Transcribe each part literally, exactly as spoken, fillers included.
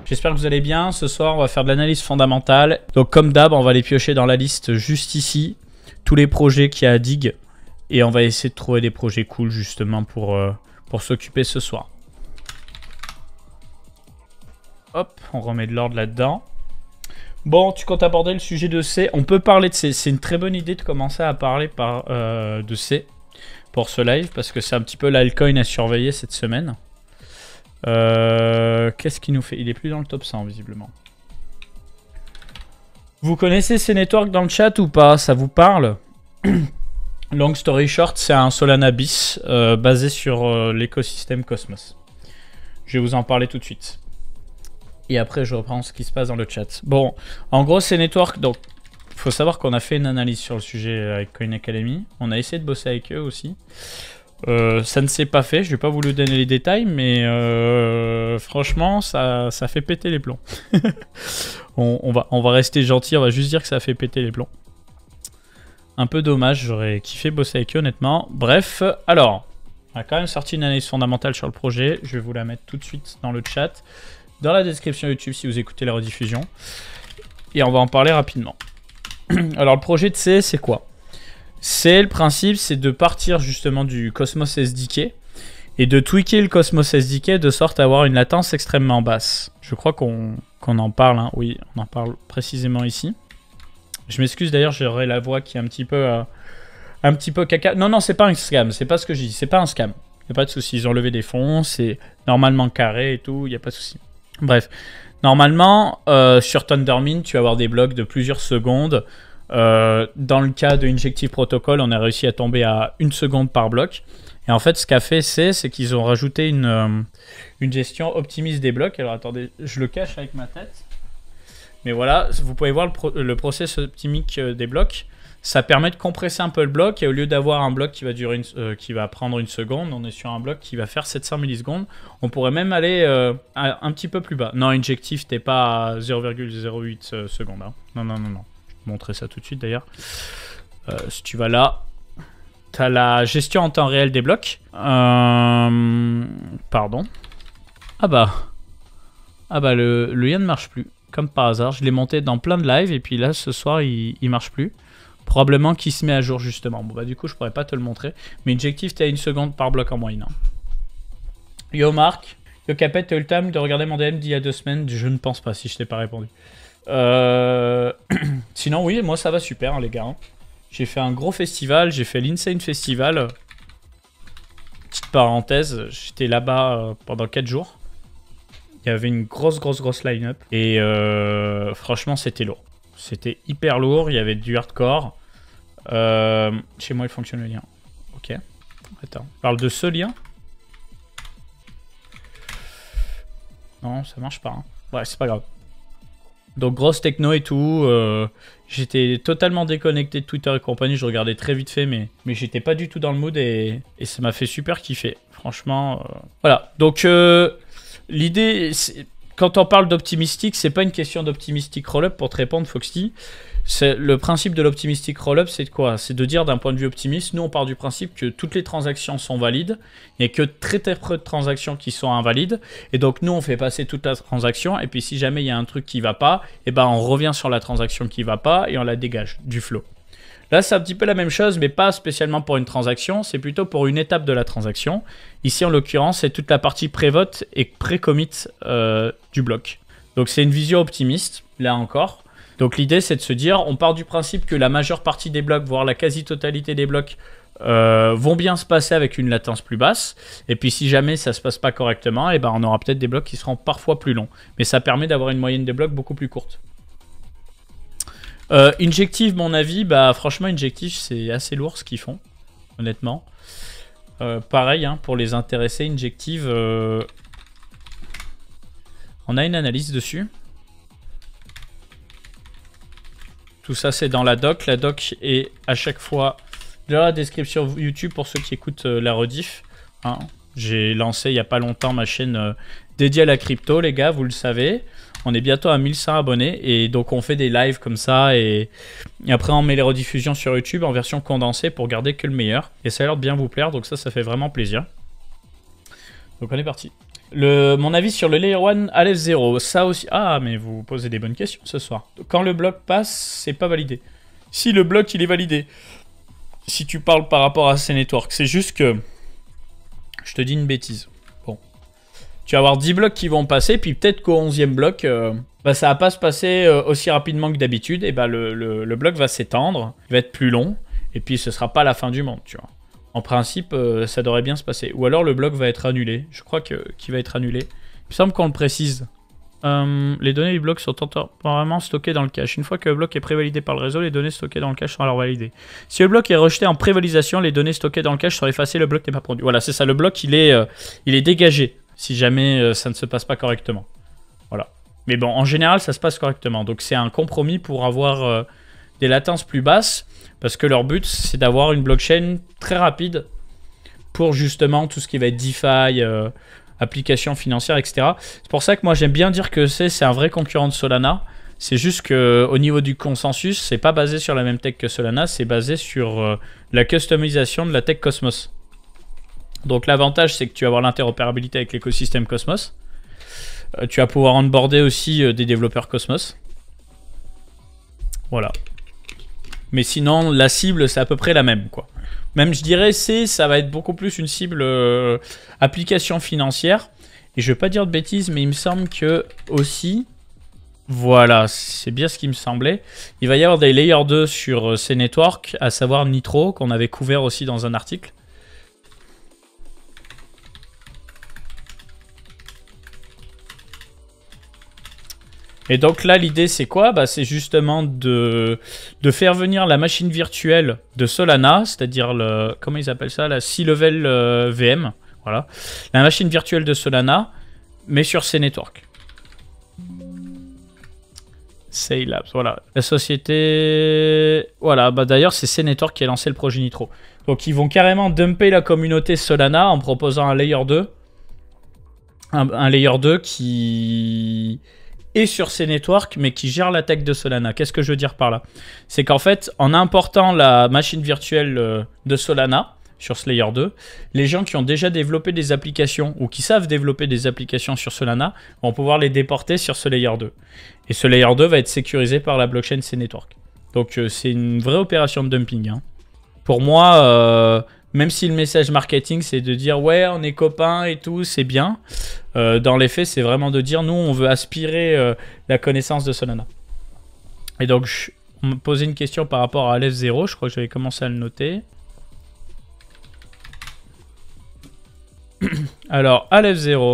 j'espère que vous allez bien. Ce soir, on va faire de l'analyse fondamentale. Donc comme d'hab, on va les piocher dans la liste juste ici. Tous les projets qu'il y a à Dig. Et on va essayer de trouver des projets cool justement pour, euh, pour s'occuper ce soir. Hop, on remet de l'ordre là-dedans. Bon, tu comptes aborder le sujet de C. On peut parler de C. C'est une très bonne idée de commencer à parler par, euh, de C pour ce live. Parce que c'est un petit peu l'altcoin à surveiller cette semaine. Euh, Qu'est-ce qu'il nous fait? Il est plus dans le top cent visiblement. Vous connaissez C Network dans le chat ou pas? Ça vous parle? Long story short, c'est un Solana bis euh, basé sur euh, l'écosystème Cosmos. Je vais vous en parler tout de suite. Et après, je reprends ce qui se passe dans le chat. Bon, en gros, C Network, donc, il faut savoir qu'on a fait une analyse sur le sujet avec Coin Academy. On a essayé de bosser avec eux aussi. Euh, ça ne s'est pas fait, je vais pas vous le donner les détails, mais euh, franchement, ça, ça fait péter les plombs. on, on, va, on va rester gentil, on va juste dire que ça a fait péter les plombs. Un peu dommage, j'aurais kiffé bosser avec eux honnêtement. Bref, alors, on a quand même sorti une analyse fondamentale sur le projet. Je vais vous la mettre tout de suite dans le chat, dans la description YouTube si vous écoutez la rediffusion. Et on va en parler rapidement. Alors le projet de C, c'est quoi? C'est le principe, c'est de partir justement du Cosmos S D K et de tweaker le Cosmos S D K de sorte à avoir une latence extrêmement basse. Je crois qu'on qu'on en parle, hein. Oui, on en parle précisément ici. Je m'excuse d'ailleurs, j'aurai la voix qui est un petit peu, euh, un petit peu caca. Non, non, c'est pas un scam, c'est pas ce que je dis, c'est pas un scam. Il n'y a pas de souci, ils ont levé des fonds, c'est normalement carré et tout, il n'y a pas de souci. Bref, normalement, euh, sur Thundermint, tu vas avoir des blocs de plusieurs secondes. Euh, dans le cas de Injective Protocol, on a réussi à tomber à une seconde par bloc. Et en fait, ce qu'a fait C, c'est qu'ils ont rajouté une, euh, une gestion optimiste des blocs. Alors attendez, je le cache avec ma tête. Mais voilà, vous pouvez voir le, pro le process optimique des blocs. Ça permet de compresser un peu le bloc. Et au lieu d'avoir un bloc qui va, durer une, euh, qui va prendre une seconde, on est sur un bloc qui va faire sept cents millisecondes. On pourrait même aller euh, un petit peu plus bas. Non, Injective, t'es pas à zéro virgule zéro huit euh, secondes. Hein. Non, non, non, non. Montrer ça tout de suite d'ailleurs. Euh, si tu vas là, tu as la gestion en temps réel des blocs. Euh, pardon. Ah bah. Ah bah le, le lien ne marche plus. Comme par hasard. Je l'ai monté dans plein de lives et puis là ce soir il, il marche plus. Probablement qu'il se met à jour justement. Bon bah du coup je pourrais pas te le montrer. Mais Injective tu as une seconde par bloc en moyenne. Hein. Yo Marc. Yo Capet, tu as eu le time de regarder mon D M d'il y a deux semaines? Je ne pense pas si je t'ai pas répondu. Euh... Sinon oui, moi ça va super hein, les gars. J'ai fait un gros festival, j'ai fait l'Insane Festival. Petite parenthèse, j'étais là-bas euh, pendant quatre jours. Il y avait une grosse grosse grosse line-up. Et euh, franchement c'était lourd. C'était hyper lourd, il y avait du hardcore. Euh... Chez moi il fonctionne le lien. Ok. Attends, on parle de ce lien? Non, ça marche pas. Hein. Ouais, c'est pas grave. Donc grosse techno et tout, euh, j'étais totalement déconnecté de Twitter et compagnie, je regardais très vite fait, mais, mais j'étais pas du tout dans le mood et, et ça m'a fait super kiffer, franchement. Euh, voilà, donc euh, l'idée, quand on parle d'optimistique, c'est pas une question d'optimistique roll-up pour te répondre Foxy. Le principe de l'optimistic roll-up, c'est de quoi? C'est de dire d'un point de vue optimiste, nous on part du principe que toutes les transactions sont valides, il n'y a que très très peu de transactions qui sont invalides, et donc nous on fait passer toute la transaction, et puis si jamais il y a un truc qui va pas, et ben on revient sur la transaction qui va pas, et on la dégage du flow. Là c'est un petit peu la même chose, mais pas spécialement pour une transaction, c'est plutôt pour une étape de la transaction. Ici en l'occurrence, c'est toute la partie pré-vote et pré-commit euh, du bloc. Donc c'est une vision optimiste, là encore. Donc l'idée c'est de se dire, on part du principe que la majeure partie des blocs, voire la quasi-totalité des blocs, euh, vont bien se passer avec une latence plus basse. Et puis si jamais ça se passe pas correctement, et ben on aura peut-être des blocs qui seront parfois plus longs. Mais ça permet d'avoir une moyenne de blocs beaucoup plus courte. Euh, Injective, mon avis, bah franchement Injective c'est assez lourd ce qu'ils font, honnêtement. Euh, pareil, hein, pour les intéressés, Injective, euh, on a une analyse dessus. Tout ça, c'est dans la doc. La doc est à chaque fois dans la description YouTube pour ceux qui écoutent euh, la rediff. Hein. J'ai lancé il n'y a pas longtemps ma chaîne euh, dédiée à la crypto, les gars, vous le savez. On est bientôt à mille cent abonnés et donc on fait des lives comme ça et, et après on met les rediffusions sur YouTube en version condensée pour garder que le meilleur. Et ça a l'air de bien vous plaire, donc ça, ça fait vraiment plaisir. Donc on est parti. Le, mon avis sur le Layer un Aleph zéro, ça aussi... Ah, mais vous posez des bonnes questions ce soir. Quand le bloc passe, c'est pas validé. Si le bloc, il est validé, si tu parles par rapport à C-Network, c'est juste que... Je te dis une bêtise. Bon. Tu vas avoir dix blocs qui vont passer, puis peut-être qu'au onzième bloc, euh, bah, ça va pas se passer euh, aussi rapidement que d'habitude, et bah, le, le, le bloc va s'étendre, il va être plus long, et puis ce sera pas la fin du monde, tu vois. En principe, euh, ça devrait bien se passer. Ou alors le bloc va être annulé. Je crois que qu'il va être annulé. Il me semble qu'on le précise. Euh, les données du bloc sont temporairement stockées dans le cache. Une fois que le bloc est prévalidé par le réseau, les données stockées dans le cache sont alors validées. Si le bloc est rejeté en prévalidation, les données stockées dans le cache sont effacées, le bloc n'est pas produit. Voilà, c'est ça. Le bloc, il est, euh, il est dégagé si jamais euh, ça ne se passe pas correctement. Voilà. Mais bon, en général, ça se passe correctement. Donc c'est un compromis pour avoir euh, des latences plus basses. Parce que leur but, c'est d'avoir une blockchain très rapide pour justement tout ce qui va être DeFi, euh, applications financières, et cetera. C'est pour ça que moi, j'aime bien dire que c'est c'est un vrai concurrent de Solana. C'est juste qu'au niveau du consensus, c'est pas basé sur la même tech que Solana, c'est basé sur euh, la customisation de la tech Cosmos. Donc l'avantage, c'est que tu vas avoir l'interopérabilité avec l'écosystème Cosmos. Euh, tu vas pouvoir onboarder aussi euh, des développeurs Cosmos. Voilà. Mais sinon, la cible, c'est à peu près la même, quoi. Même, je dirais, c'est, ça va être beaucoup plus une cible euh, application financière. Et je vais pas dire de bêtises, mais il me semble que aussi, voilà, c'est bien ce qui me semblait. Il va y avoir des Layer deux sur euh, C-Network, à savoir Nitro, qu'on avait couvert aussi dans un article. Et donc là, l'idée, c'est quoi? Bah, c'est justement de, de faire venir la machine virtuelle de Solana, c'est-à-dire, le comment ils appellent ça? La six level euh, V M. Voilà. La machine virtuelle de Solana, mais sur C-Network. Saylabs, voilà. La société... Voilà, bah d'ailleurs, c'est C-Network qui a lancé le projet Nitro. Donc, ils vont carrément dumper la communauté Solana en proposant un Layer deux. Un, un Layer deux qui... et sur C-Network, mais qui gère la tech de Solana. Qu'est-ce que je veux dire par là? C'est qu'en fait, en important la machine virtuelle de Solana sur ce Layer deux, les gens qui ont déjà développé des applications ou qui savent développer des applications sur Solana vont pouvoir les déporter sur ce Layer deux. Et ce Layer deux va être sécurisé par la blockchain C-Network. Donc euh, c'est une vraie opération de dumping, hein. Pour moi... Euh, Même si le message marketing, c'est de dire « ouais, on est copains et tout, c'est bien euh, », dans les faits, c'est vraiment de dire « nous, on veut aspirer euh, la connaissance de Solana ». Et donc, je, on me posait une question par rapport à Aleph zéro, je crois que j'avais commencé à le noter. Alors, Aleph zéro.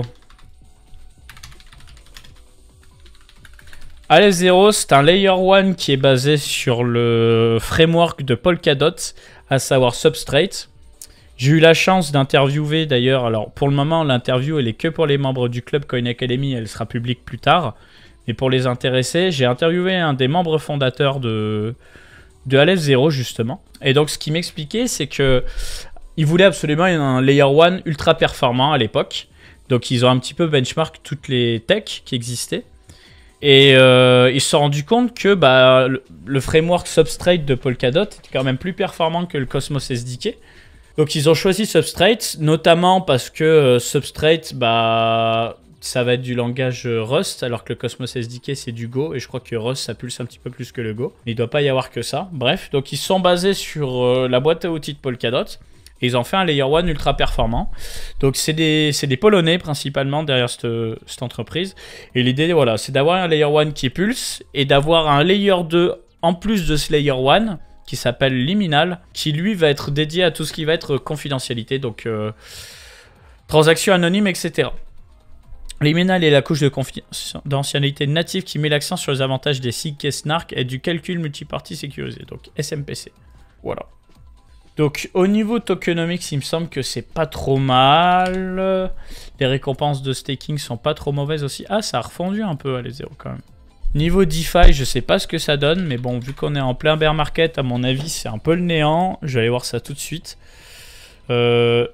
Aleph zéro, c'est un Layer un qui est basé sur le framework de Polkadot, à savoir Substrate. J'ai eu la chance d'interviewer d'ailleurs, alors pour le moment l'interview elle est que pour les membres du club Coin Academy, elle sera publique plus tard. Mais pour les intéressés, j'ai interviewé un des membres fondateurs de, de Aleph zéro justement. Et donc ce qu'il m'expliquait c'est que il voulait absolument un Layer un ultra performant à l'époque. Donc ils ont un petit peu benchmark toutes les techs qui existaient. Et euh, ils se sont rendus compte que bah, le, le framework Substrate de Polkadot était quand même plus performant que le Cosmos S D K. Donc ils ont choisi Substrate, notamment parce que euh, Substrate, bah, ça va être du langage Rust, alors que le Cosmos S D K c'est du Go, et je crois que Rust ça pulse un petit peu plus que le Go. Mais il ne doit pas y avoir que ça. Bref, donc ils sont basés sur euh, la boîte à outils de Polkadot, et ils ont fait un Layer un ultra performant. Donc c'est des, c'est des Polonais principalement derrière cette, cette entreprise. Et l'idée, voilà, c'est d'avoir un Layer un qui pulse, et d'avoir un Layer deux en plus de ce Layer un, qui s'appelle Liminal, qui lui va être dédié à tout ce qui va être confidentialité, donc euh, transactions anonymes, et cetera. Liminal est la couche de confidentialité native qui met l'accent sur les avantages des S I G Snark et du calcul multipartie sécurisé, donc S M P C. Voilà. Donc au niveau tokenomics, il me semble que c'est pas trop mal. Les récompenses de staking sont pas trop mauvaises aussi. Ah, ça a refondu un peu à les zéro quand même. Niveau DeFi, je sais pas ce que ça donne, mais bon, vu qu'on est en plein bear market, à mon avis, c'est un peu le néant. Je vais aller voir ça tout de suite. Euh...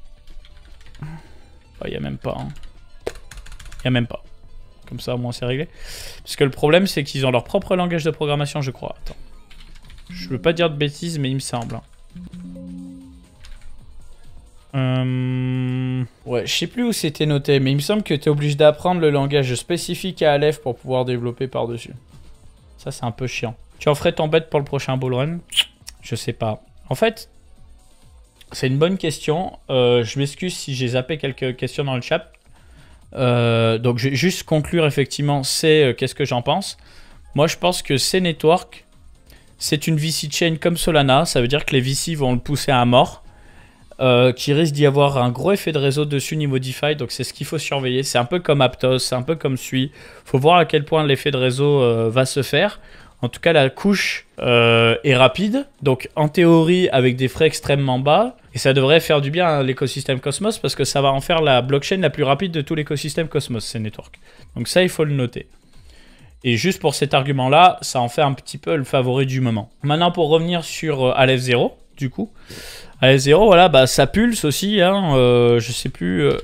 Il oh, n'y a même pas. Il hein. n'y a même pas. Comme ça, au moins, c'est réglé. Parce que le problème, c'est qu'ils ont leur propre langage de programmation, je crois. Attends. Je veux pas dire de bêtises, mais il me semble. Hein. Euh... Euh... Ouais, je sais plus où c'était noté, mais il me semble que tu es obligé d'apprendre le langage spécifique à Aleph pour pouvoir développer par-dessus. Ça, c'est un peu chiant. Tu en ferais ton bet pour le prochain bullrun? Je sais pas. En fait, c'est une bonne question. Euh, je m'excuse si j'ai zappé quelques questions dans le chat. Euh, donc, je vais juste conclure effectivement, c'est euh, qu'est-ce que j'en pense. Moi, je pense que C-Network, c'est une V C chain comme Solana. Ça veut dire que les V C vont le pousser à mort. Euh, qui risque d'y avoir un gros effet de réseau dessus niveau DeFi, donc c'est ce qu'il faut surveiller. C'est un peu comme Aptos, c'est un peu comme Sui. Il faut voir à quel point l'effet de réseau euh, va se faire. En tout cas, la couche euh, est rapide, donc en théorie avec des frais extrêmement bas, et ça devrait faire du bien à l'écosystème Cosmos parce que ça va en faire la blockchain la plus rapide de tout l'écosystème Cosmos, C-Network. Donc ça, il faut le noter. Et juste pour cet argument-là, ça en fait un petit peu le favori du moment. Maintenant, pour revenir sur euh, Aleph zéro, du coup... Aleph zéro, voilà, bah ça pulse aussi, hein, euh, je sais plus euh,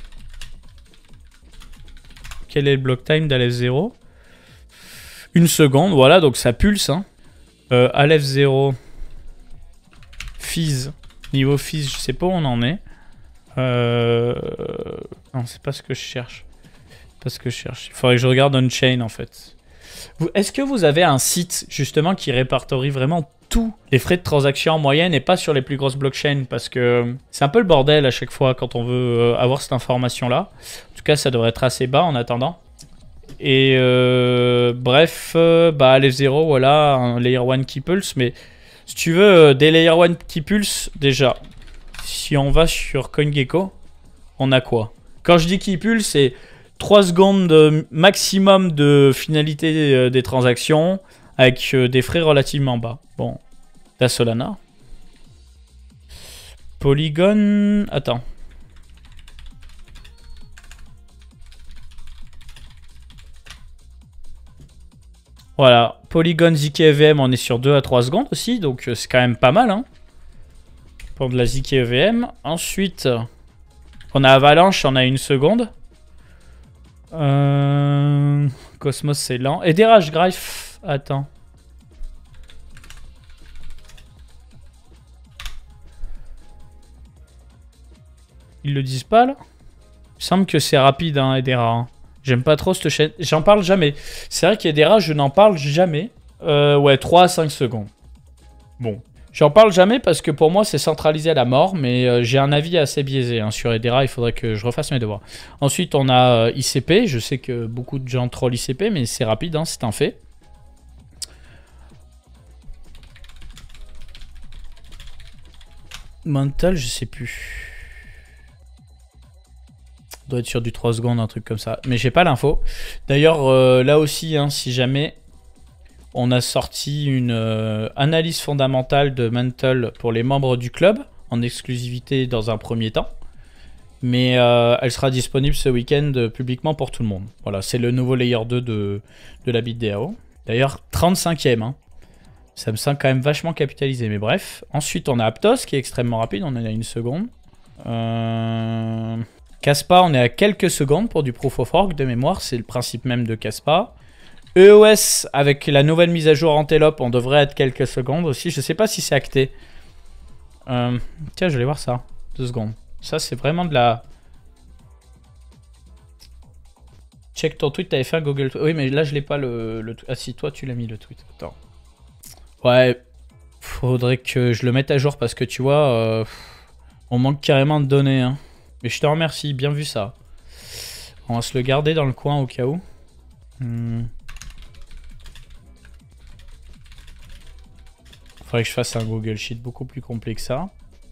quel est le block time d'Aleph zéro. Une seconde, voilà, donc ça pulse. Hein. Euh, Aleph zéro, Fizz, niveau Fizz, je sais pas où on en est. Euh, non, c'est pas ce que je cherche. Pas ce que je cherche. Il faudrait que je regarde on-chain en fait. Est-ce que vous avez un site justement qui répertorie vraiment tous les frais de transaction en moyenne et pas sur les plus grosses blockchains? Parce que c'est un peu le bordel à chaque fois quand on veut avoir cette information-là. En tout cas, ça devrait être assez bas en attendant. Et euh, bref, euh, bah, Aleph zéro, voilà, un layer un qui pulse. Mais si tu veux, des layer un qui pulse, déjà, si on va sur CoinGecko, on a quoi? Quand je dis qui pulse, c'est trois secondes de maximum de finalité des transactions avec des frais relativement bas. Bon, la Solana. Polygon... Attends. Voilà, Polygon Z K V M, on est sur deux à trois secondes aussi, donc c'est quand même pas mal, hein, pour de la Z K V M. Ensuite, on a Avalanche, on a une seconde. Euh... Cosmos, c'est lent. Et des Rage Graph, attends. Ils le disent pas, là? Il semble que c'est rapide, hein, Edera. Hein. J'aime pas trop cette chaîne. J'en parle jamais. C'est vrai qu'Edera, je n'en parle jamais. Euh, ouais, trois à cinq secondes. Bon. J'en parle jamais parce que pour moi, c'est centralisé à la mort. Mais euh, j'ai un avis assez biaisé hein, sur Edera. Il faudrait que je refasse mes devoirs. Ensuite, on a euh, I C P. Je sais que beaucoup de gens trollent I C P, mais c'est rapide, hein, c'est un fait. Mental, je sais plus. Doit être sur du trois secondes, un truc comme ça. Mais j'ai pas l'info. D'ailleurs, euh, là aussi, hein, si jamais on a sorti une euh, analyse fondamentale de Mantle pour les membres du club, en exclusivité dans un premier temps. Mais euh, elle sera disponible ce week-end euh, publiquement pour tout le monde. Voilà, c'est le nouveau layer deux de, de la BitDAO. D'ailleurs, trente-cinquième. Hein. Ça me semble quand même vachement capitalisé, mais bref. Ensuite, on a Aptos qui est extrêmement rapide. On en a une seconde. Euh... Kaspa, on est à quelques secondes pour du Proof of Work de mémoire, c'est le principe même de Kaspa. E O S, avec la nouvelle mise à jour Antelope, on devrait être quelques secondes aussi. Je sais pas si c'est acté. Euh, tiens, je vais voir ça. Deux secondes. Ça, c'est vraiment de la... Check ton tweet, t'avais fait un Google... Oui, mais là, je l'ai pas le... le... Ah si, toi, tu l'as mis le tweet. Attends. Ouais, faudrait que je le mette à jour parce que tu vois, euh... on manque carrément de données, hein. Mais je te remercie, bien vu ça. On va se le garder dans le coin au cas où. Hmm. Faudrait que je fasse un Google Sheet beaucoup plus complet que ça.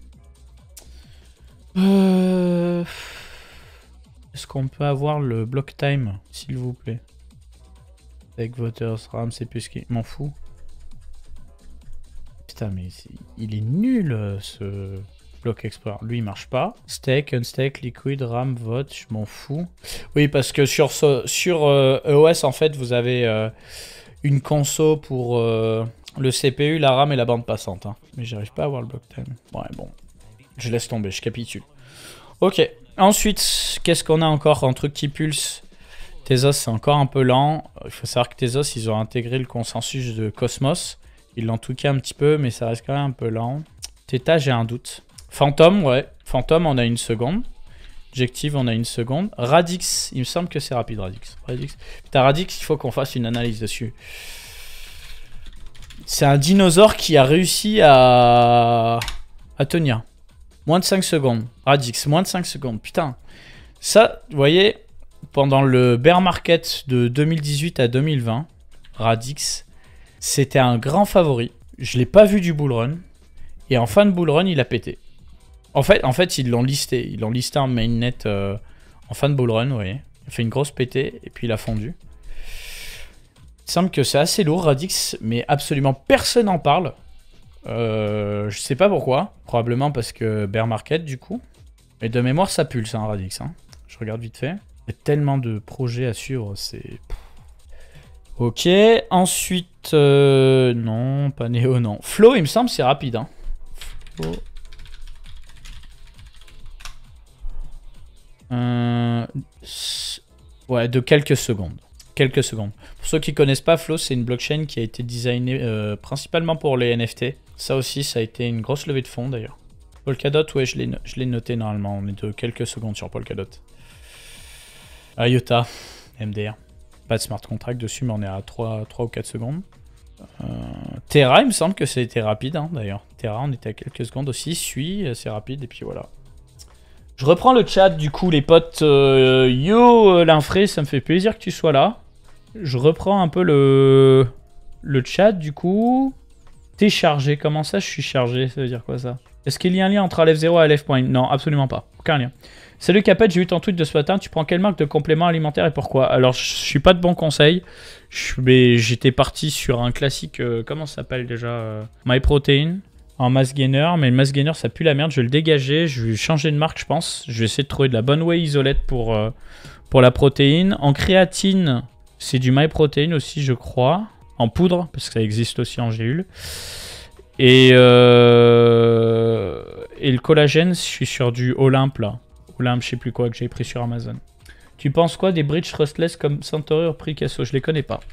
Euh... Est-ce qu'on peut avoir le block time, s'il vous plaît? Avec voters, RAM, c'est plus qui... M'en fous. Putain, mais est... il est nul, ce... Block Explorer, lui il marche pas. Stake, unstake, liquid, RAM, vote, je m'en fous. Oui, parce que sur, sur euh, E O S, en fait, vous avez euh, une conso pour euh, le C P U, la RAM et la bande passante. Hein. Mais j'arrive pas à avoir le block time. Ouais, bon. Je laisse tomber, je capitule. Ok. Ensuite, qu'est-ce qu'on a encore? Un truc qui pulse. Tezos, c'est encore un peu lent. Il faut savoir que Tezos, ils ont intégré le consensus de Cosmos. Ils l'ont touché un petit peu, mais ça reste quand même un peu lent. Theta, j'ai un doute. Phantom, ouais. Phantom, on a une seconde. Objective, on a une seconde. Radix, il me semble que c'est rapide, Radix. Radix. Putain, Radix, il faut qu'on fasse une analyse dessus. C'est un dinosaure qui a réussi à... à tenir. Moins de cinq secondes. Radix, moins de cinq secondes. Putain. Ça, vous voyez, pendant le bear market de deux mille dix-huit à deux mille vingt, Radix, c'était un grand favori. Je l'ai pas vu du bull run. Et en fin de bull run, il a pété. En fait, en fait ils l'ont listé. Ils l'ont listé en mainnet euh, en fin de bull run, vous voyez. Il a fait une grosse pétée et puis il a fondu. Il semble que c'est assez lourd, Radix, mais absolument personne n'en parle. Euh, je sais pas pourquoi. Probablement parce que bear market, du coup. Mais de mémoire, ça pulse, hein, Radix. Hein. Je regarde vite fait. Il y a tellement de projets à suivre, c'est... Ok, ensuite... Euh, non, pas Néo, non. Flow, il me semble, c'est rapide. Hein. Flow... Euh, ouais, de quelques secondes. Quelques secondes. Pour ceux qui ne connaissent pas, Flow, c'est une blockchain qui a été designée euh, principalement pour les N F T. Ça aussi, ça a été une grosse levée de fonds d'ailleurs. Polkadot, ouais, je l'ai noté normalement. On est de quelques secondes sur Polkadot. IOTA, M D R. Pas de smart contract dessus, mais on est à trois, trois ou quatre secondes. Euh, Terra, il me semble que c'était rapide hein, d'ailleurs. Terra, on était à quelques secondes aussi. Suis, c'est rapide, et puis voilà. Je reprends le chat du coup les potes. Euh, yo l'infré, ça me fait plaisir que tu sois là. Je reprends un peu le, le chat du coup. T'es chargé, comment ça je suis chargé? Ça veut dire quoi ça? Est-ce qu'il y a un lien entre Aleph zéro et Aleph Point? Non, absolument pas. Aucun lien. Salut Capet, j'ai eu ton tweet de ce matin. Tu prends quelle marque de complément alimentaire et pourquoi? Alors je suis pas de bons conseils. J'étais parti sur un classique, euh, comment ça s'appelle déjà euh, MyProtein. En mass gainer, mais le mass gainer ça pue la merde, je vais le dégager, je vais changer de marque je pense. Je vais essayer de trouver de la bonne whey isolate pour, euh, pour la protéine. En créatine, c'est du MyProtein aussi je crois. En poudre, parce que ça existe aussi en gélule. Et, euh, et le collagène, je suis sur du Olympe là. Olympe, je sais plus quoi, que j'ai pris sur Amazon. Tu penses quoi des bridges trustless comme Centauri ou Picasso? Je les connais pas.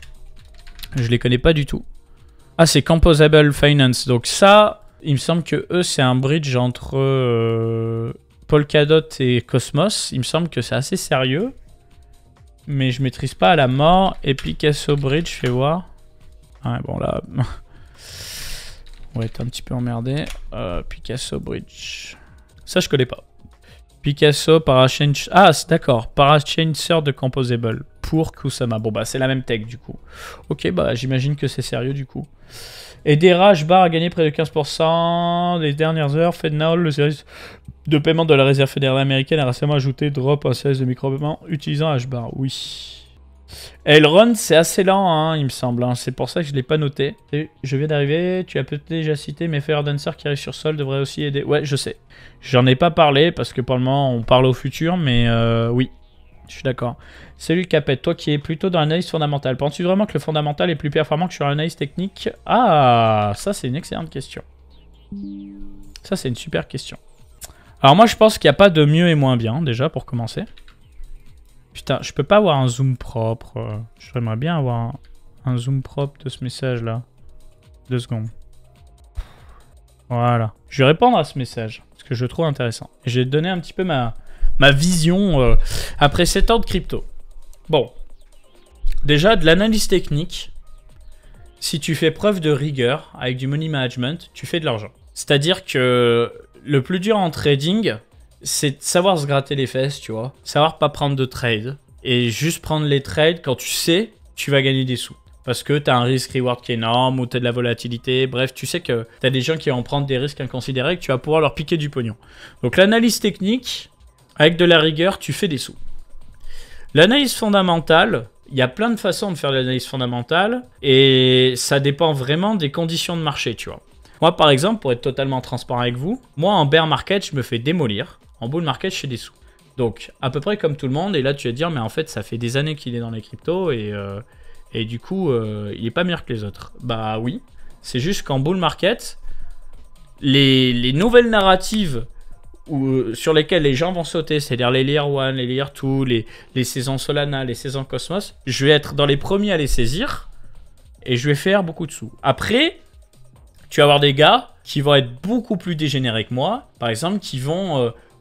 Je les connais pas du tout. Ah, c'est Composable Finance. Donc ça, il me semble que eux, c'est un bridge entre euh, Polkadot et Cosmos. Il me semble que c'est assez sérieux. Mais je maîtrise pas à la mort. Et Picasso Bridge, fais voir. Ouais, bon là... on va être un petit peu emmerdé. Euh, Picasso Bridge. Ça, je connais pas. Picasso, Parachain... Ah, d'accord. Parachaincer de Composable. Pour Kusama. Bon, bah, c'est la même tech, du coup. Ok, bah, j'imagine que c'est sérieux, du coup. Et Dera, Hbar a gagné près de quinze pour cent des dernières heures. FedNow, le service de paiement de la réserve fédérale américaine, a récemment ajouté Drop, un service de micro-paiement utilisant Hbar. Oui. Elrond, c'est assez lent, hein, il me semble. Hein. C'est pour ça que je ne l'ai pas noté. Et je viens d'arriver. Tu as peut-être déjà cité, mais Fire Dancer qui arrive sur Sol devrait aussi aider. Ouais, je sais. J'en ai pas parlé parce que pour le moment, on parle au futur, mais euh, oui. Je suis d'accord. Salut Capet, toi qui es plutôt dans l'analyse fondamentale. Penses-tu vraiment que le fondamental est plus performant que sur l'analyse technique? Ah, ça c'est une excellente question. Ça c'est une super question. Alors moi je pense qu'il n'y a pas de mieux et moins bien déjà pour commencer. Putain, je peux pas avoir un zoom propre. J'aimerais bien avoir un, un zoom propre de ce message là. Deux secondes. Voilà. Je vais répondre à ce message parce que je le trouve intéressant. Et je vais te donner un petit peu ma... ma vision euh, après sept ans de crypto. Bon, déjà de l'analyse technique, si tu fais preuve de rigueur avec du money management, tu fais de l'argent. C'est-à-dire que le plus dur en trading, c'est de savoir se gratter les fesses, tu vois. Savoir pas prendre de trade et juste prendre les trades quand tu sais tu vas gagner des sous. Parce que tu as un risque-reward qui est énorme ou tu as de la volatilité. Bref, tu sais que tu as des gens qui vont prendre des risques inconsidérés et que tu vas pouvoir leur piquer du pognon. Donc l'analyse technique... avec de la rigueur, tu fais des sous. L'analyse fondamentale, il y a plein de façons de faire de l'analyse fondamentale et ça dépend vraiment des conditions de marché, tu vois. Moi, par exemple, pour être totalement transparent avec vous, moi, en bear market, je me fais démolir. En bull market, je fais des sous. Donc, à peu près comme tout le monde. Et là, tu vas te dire, mais en fait, ça fait des années qu'il est dans les cryptos et, euh, et du coup, euh, il est pas meilleur que les autres. Bah oui, c'est juste qu'en bull market, les, les nouvelles narratives Où, sur lesquels les gens vont sauter, c'est-à-dire les Layer un, les Layer deux, les, les saisons Solana, les saisons Cosmos, je vais être dans les premiers à les saisir et je vais faire beaucoup de sous. Après, tu vas avoir des gars qui vont être beaucoup plus dégénérés que moi, par exemple, qui vont euh,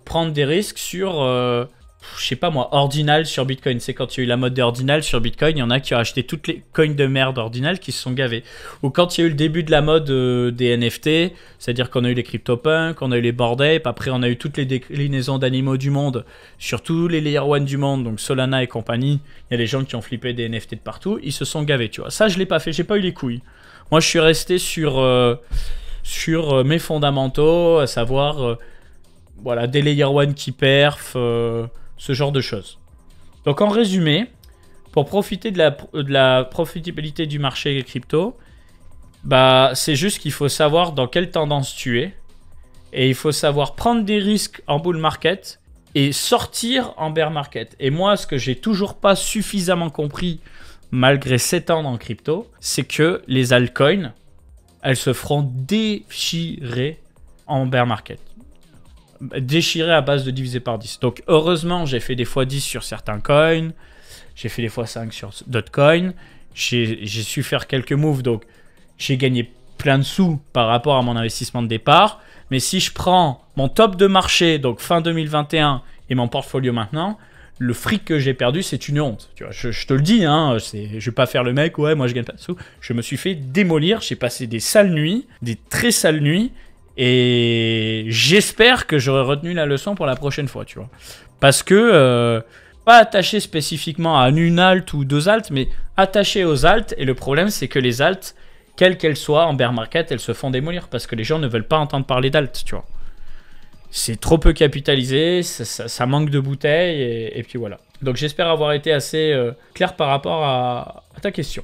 prendre des risques sur, euh, je sais pas moi, Ordinal sur Bitcoin. C'est quand il y a eu la mode des Ordinal sur Bitcoin, il y en a qui ont acheté toutes les coins de merde Ordinal qui se sont gavés. Ou quand il y a eu le début de la mode euh, des N F T, c'est-à-dire qu'on a eu les CryptoPunks, on a eu les Bored Ape, après on a eu toutes les déclinaisons d'animaux du monde, sur tous les Layer un du monde, donc Solana et compagnie, il y a des gens qui ont flippé des N F T de partout, ils se sont gavés, tu vois. Ça, je l'ai pas fait, j'ai pas eu les couilles. Moi, je suis resté sur, euh, sur euh, mes fondamentaux, à savoir... Euh, Voilà, des Layer un qui perf, euh, ce genre de choses. Donc en résumé, pour profiter de la, de la profitabilité du marché crypto, bah, c'est juste qu'il faut savoir dans quelle tendance tu es. Et il faut savoir prendre des risques en bull market et sortir en bear market. Et moi, ce que j'ai toujours pas suffisamment compris, malgré sept ans dans le crypto, c'est que les altcoins, elles se feront déchirer en bear market. Déchiré à base de diviser par dix. Donc heureusement, j'ai fait des fois dix sur certains coins, j'ai fait des fois cinq sur d'autres coins, j'ai su faire quelques moves, donc j'ai gagné plein de sous par rapport à mon investissement de départ. Mais si je prends mon top de marché, donc fin deux mille vingt et un, et mon portfolio maintenant, le fric que j'ai perdu, c'est une honte. Tu vois, je, je te le dis, hein, je ne vais pas faire le mec, ouais, moi je gagne pas de sous. Je me suis fait démolir, j'ai passé des sales nuits, des très sales nuits, et j'espère que j'aurai retenu la leçon pour la prochaine fois, tu vois. Parce que, euh, pas attaché spécifiquement à une alt ou deux alts, mais attaché aux alts. Et le problème, c'est que les alts, quelles qu'elles soient en bear market, elles se font démolir. Parce que les gens ne veulent pas entendre parler d'alts, tu vois. C'est trop peu capitalisé, ça, ça, ça manque de bouteilles, et, et puis voilà. Donc j'espère avoir été assez euh, clair par rapport à, à ta question.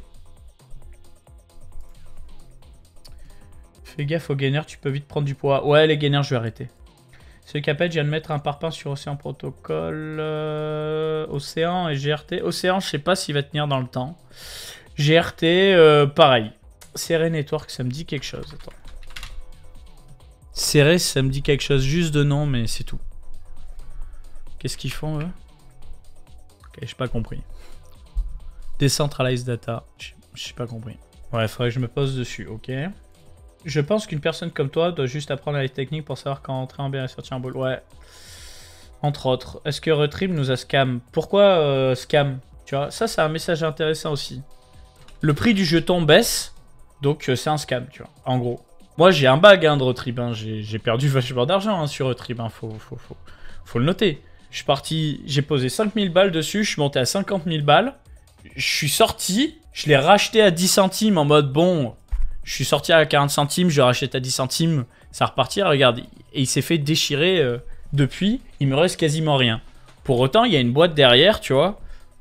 Fais gaffe aux gainers, tu peux vite prendre du poids. Ouais, les gainers, je vais arrêter. Ce capet, je viens de mettre un parpaing sur Océan Protocol. Euh, Océan et G R T. Océan, je sais pas s'il va tenir dans le temps. G R T, euh, pareil. Serré Network, ça me dit quelque chose. Attends. Serré, ça me dit quelque chose juste de nom, mais c'est tout. Qu'est-ce qu'ils font, eux? Ok, j'ai pas compris. Decentralized Data, j'ai pas compris. Ouais, faudrait que je me pose dessus, ok. Je pense qu'une personne comme toi doit juste apprendre les techniques pour savoir quand entrer en bear et sortir en bull. Ouais. Entre autres. Est-ce que Retrib nous a scam? Pourquoi euh, scam? Tu vois, ça c'est un message intéressant aussi. Le prix du jeton baisse, donc euh, c'est un scam, tu vois, en gros. Moi j'ai un bag hein, de Retrib, hein. J'ai perdu vachement d'argent hein, sur Retrib, hein. faut, faut, faut, faut le noter. Je suis parti, j'ai posé cinq mille balles dessus, je suis monté à cinquante mille balles. Je suis sorti, je l'ai racheté à dix centimes en mode bon... Je suis sorti à quarante centimes, je rachète à dix centimes, ça repartit, regarde. Et il s'est fait déchirer euh, depuis, il me reste quasiment rien. Pour autant, il y a une boîte derrière, tu vois.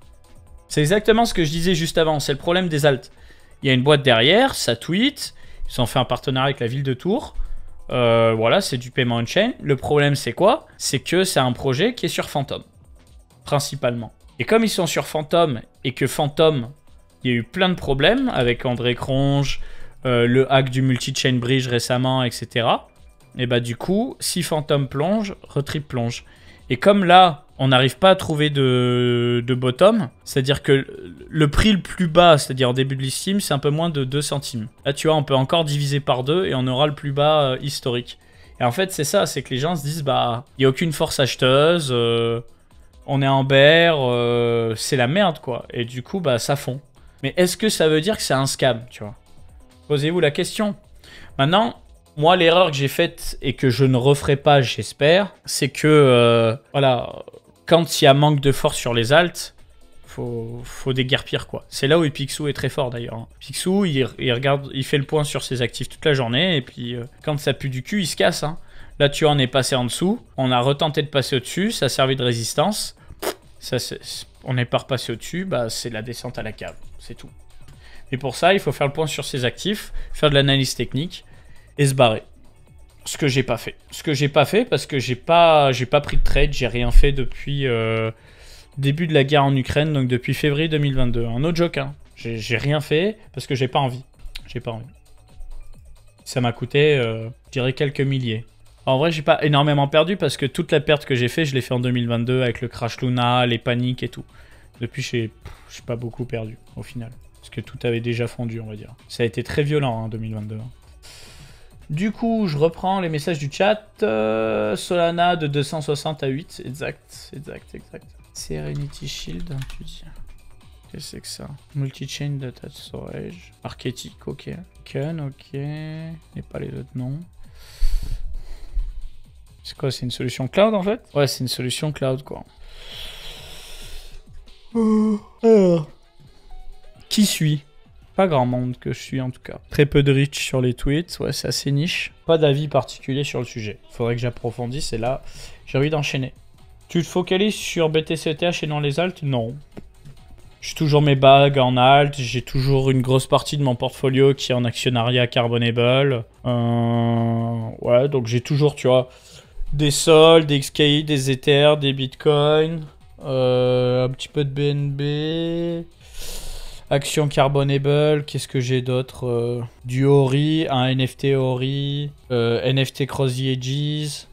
C'est exactement ce que je disais juste avant, c'est le problème des alts. Il y a une boîte derrière, ça tweet, ils ont fait un partenariat avec la ville de Tours. Euh, voilà, c'est du paiement on-chain. Le problème, c'est quoi? C'est que c'est un projet qui est sur Phantom, principalement. Et comme ils sont sur Phantom, et que Phantom, il y a eu plein de problèmes avec André Cronge, Euh, le hack du multi-chain bridge récemment, et cetera. Et bah du coup, si Phantom plonge, Retrib plonge. Et comme là, on n'arrive pas à trouver de, de bottom, c'est-à-dire que le prix le plus bas, c'est-à-dire en début de listing, c'est un peu moins de deux centimes. Là, tu vois, on peut encore diviser par deux et on aura le plus bas euh, historique. Et en fait, c'est ça, c'est que les gens se disent, bah, il n'y a aucune force acheteuse, euh, on est en bear, euh, c'est la merde, quoi. Et du coup, bah, ça fond. Mais est-ce que ça veut dire que c'est un scam, tu vois? Posez-vous la question. Maintenant, moi, l'erreur que j'ai faite et que je ne referai pas, j'espère, c'est que, euh, voilà, quand il y a manque de force sur les alts, faut, faut déguerpir, quoi. C'est là où Picsou est très fort, d'ailleurs. Hein. Picsou, il, il, regarde, il fait le point sur ses actifs toute la journée, et puis, euh, quand ça pue du cul, il se casse. Hein. Là, tu vois, on est passé en dessous, on a retenté de passer au-dessus, ça a servi de résistance. Ça, on n'est pas repassé au-dessus, bah, c'est la descente à la cave, c'est tout. Et pour ça, il faut faire le point sur ses actifs, faire de l'analyse technique et se barrer. Ce que j'ai pas fait. Ce que j'ai pas fait parce que j'ai pas, j'ai pas pris de trade, j'ai rien fait depuis euh, début de la guerre en Ukraine, donc depuis février deux mille vingt-deux. Un autre joke, hein. J'ai rien fait parce que j'ai pas envie. J'ai pas envie. Ça m'a coûté, euh, je dirais, quelques milliers. En vrai, j'ai pas énormément perdu parce que toute la perte que j'ai fait, je l'ai fait en deux mille vingt-deux avec le crash Luna, les paniques et tout. Depuis, j'ai pas beaucoup perdu au final. Parce que tout avait déjà fondu, on va dire. Ça a été très violent en hein, deux mille vingt-deux. Du coup, je reprends les messages du chat. Euh, Solana de deux cent soixante à huit. Exact, exact, exact. Serenity Shield, tu dis. Qu'est-ce que c'est que ça? Multi-chain data storage. Archétype, ok. Kun, ok. Et pas les autres noms. C'est quoi? C'est une solution cloud en fait? Ouais, c'est une solution cloud quoi. Euh, alors. Qui suis? Pas grand monde que je suis en tout cas. Très peu de reach sur les tweets, ouais c'est assez niche. Pas d'avis particulier sur le sujet. Faudrait que j'approfondisse et là j'ai envie d'enchaîner. Tu te focalises sur B T C E T H et non les alts? Non. J'ai toujours mes bagues en alt, j'ai toujours une grosse partie de mon portfolio qui est en actionnariat carbonable. Euh, ouais, donc j'ai toujours, tu vois, des sols, des X K I, des Ethers, des Bitcoins, euh, un petit peu de B N B, actions carbonable, qu'est-ce que j'ai d'autre? euh, Du Ori, un N F T Ori, euh, N F T Cross the Edges.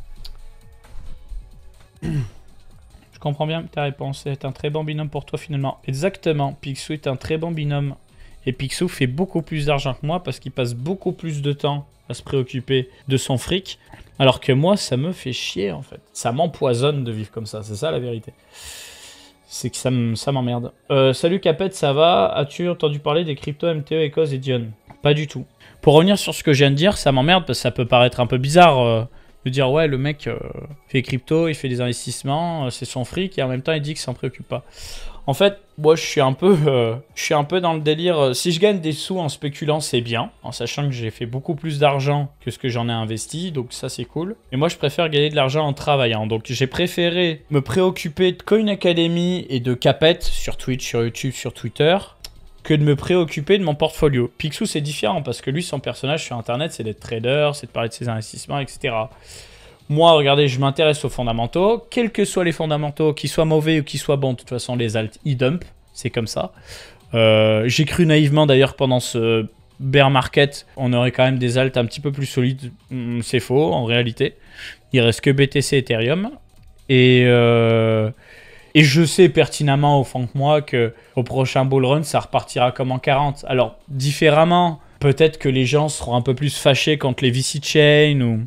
Je comprends bien ta réponse, c'est un très bon binôme pour toi finalement. Exactement, Picsou est un très bon binôme. Et Picsou fait beaucoup plus d'argent que moi parce qu'il passe beaucoup plus de temps à se préoccuper de son fric. Alors que moi, ça me fait chier en fait. Ça m'empoisonne de vivre comme ça, c'est ça la vérité. C'est que ça m'emmerde. Euh, salut Capet, ça va? As-tu entendu parler des cryptos M T E, Ecos et Dion? Pas du tout. Pour revenir sur ce que je viens de dire, ça m'emmerde parce que ça peut paraître un peu bizarre. Euh... de dire ouais le mec euh, fait crypto, il fait des investissements, euh, c'est son fric et en même temps il dit qu'il s'en préoccupe pas. En fait, moi je suis un peu euh, je suis un peu dans le délire, euh, si je gagne des sous en spéculant c'est bien, en sachant que j'ai fait beaucoup plus d'argent que ce que j'en ai investi, donc ça c'est cool. Mais moi je préfère gagner de l'argent en travaillant, donc j'ai préféré me préoccuper de Coin Academy et de Capet sur Twitch, sur YouTube, sur Twitter, que de me préoccuper de mon portfolio. Picsou, c'est différent parce que lui, son personnage sur Internet, c'est d'être trader, c'est de parler de ses investissements, et cetera. Moi, regardez, je m'intéresse aux fondamentaux. Quels que soient les fondamentaux, qu'ils soient mauvais ou qu'ils soient bons, de toute façon, les alts, ils dump. C'est comme ça. Euh, J'ai cru naïvement, d'ailleurs, pendant ce bear market, on aurait quand même des alts un petit peu plus solides. C'est faux, en réalité. Il reste que B T C Ethereum. Et... Euh Et je sais pertinemment au fond de moi qu'au prochain bull run, ça repartira comme en quarante. Alors, différemment, peut-être que les gens seront un peu plus fâchés contre les V C chain ou,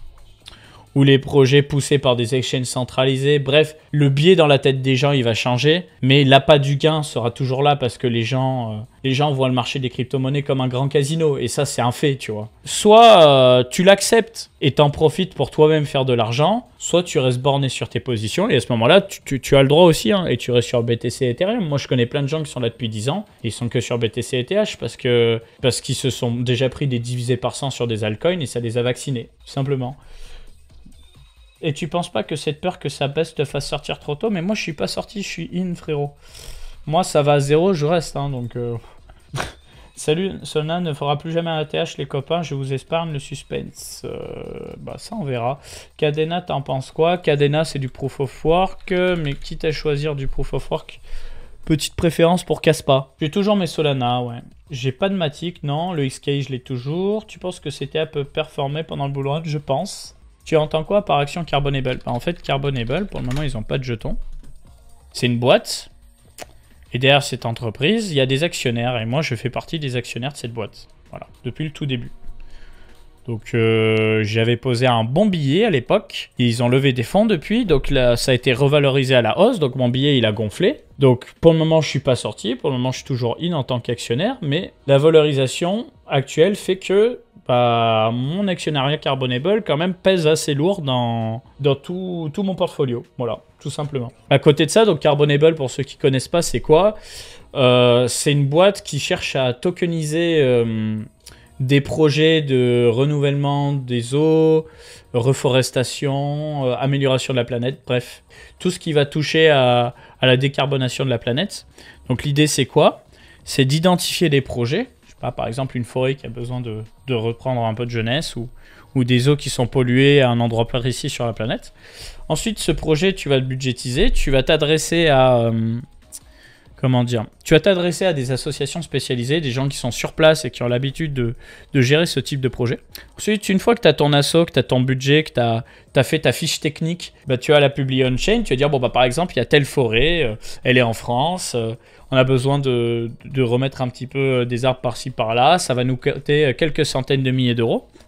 ou les projets poussés par des exchanges centralisés. Bref, le biais dans la tête des gens, il va changer. Mais l'appât du gain sera toujours là parce que les gens, euh, les gens voient le marché des crypto-monnaies comme un grand casino. Et ça, c'est un fait, tu vois. Soit euh, tu l'acceptes et t'en profites pour toi-même faire de l'argent, soit tu restes borné sur tes positions. Et à ce moment-là, tu, tu, tu as le droit aussi. Hein, et tu restes sur B T C et Ethereum. Moi, je connais plein de gens qui sont là depuis dix ans. Et ils sont que sur B T C et E T H parce que parce qu'ils se sont déjà pris des divisés par cent sur des altcoins et ça les a vaccinés, tout simplement. Et tu penses pas que cette peur que ça baisse te fasse sortir trop tôt? Mais moi, je suis pas sorti, je suis in, frérot. Moi, ça va à zéro, je reste. Hein, donc, euh... Salut, Solana ne fera plus jamais un A T H, les copains. Je vous épargne le suspense. Euh... Bah, ça, on verra. Cadena, t'en penses quoi? Cadena, c'est du proof of work. Mais quitte à choisir du proof of work, petite préférence pour Caspa. J'ai toujours mes Solana, ouais. J'ai pas de Matic, non. Le X K I, je l'ai toujours. Tu penses que c'était un peu performé pendant le bull run? Je pense. Tu entends quoi par action Carbonable? Bah, en fait, Carbonable, pour le moment, ils n'ont pas de jetons. C'est une boîte. Et derrière cette entreprise, il y a des actionnaires. Et moi, je fais partie des actionnaires de cette boîte. Voilà, depuis le tout début. Donc, euh, j'avais posé un bon billet à l'époque. Ils ont levé des fonds depuis. Donc, là, ça a été revalorisé à la hausse. Donc, mon billet, il a gonflé. Donc, pour le moment, je ne suis pas sorti. Pour le moment, je suis toujours in en tant qu'actionnaire. Mais la valorisation actuelle fait que bah, mon actionnariat Carbonable, quand même, pèse assez lourd dans, dans tout, tout mon portfolio. Voilà, tout simplement. À côté de ça, donc Carbonable, pour ceux qui ne connaissent pas, c'est quoi? euh, C'est une boîte qui cherche à tokeniser euh, des projets de renouvellement des eaux, reforestation, euh, amélioration de la planète, bref, tout ce qui va toucher à, à la décarbonation de la planète. Donc l'idée, c'est quoi? C'est d'identifier des projets. Pas, par exemple, une forêt qui a besoin de, de reprendre un peu de jeunesse ou, ou des eaux qui sont polluées à un endroit précis sur la planète. Ensuite, ce projet, tu vas le budgétiser. Tu vas t'adresser à... Euh, comment dire? Tu vas t'adresser à des associations spécialisées, des gens qui sont sur place et qui ont l'habitude de, de gérer ce type de projet. Ensuite, une fois que tu as ton asso, que tu as ton budget, que tu as, as fait ta fiche technique, bah, tu vas la publier on-chain. Tu vas dire, bon, bah, par exemple, il y a telle forêt, euh, elle est en France, euh, on a besoin de, de remettre un petit peu des arbres par-ci, par-là. Ça va nous coûter quelques centaines de milliers d'euros.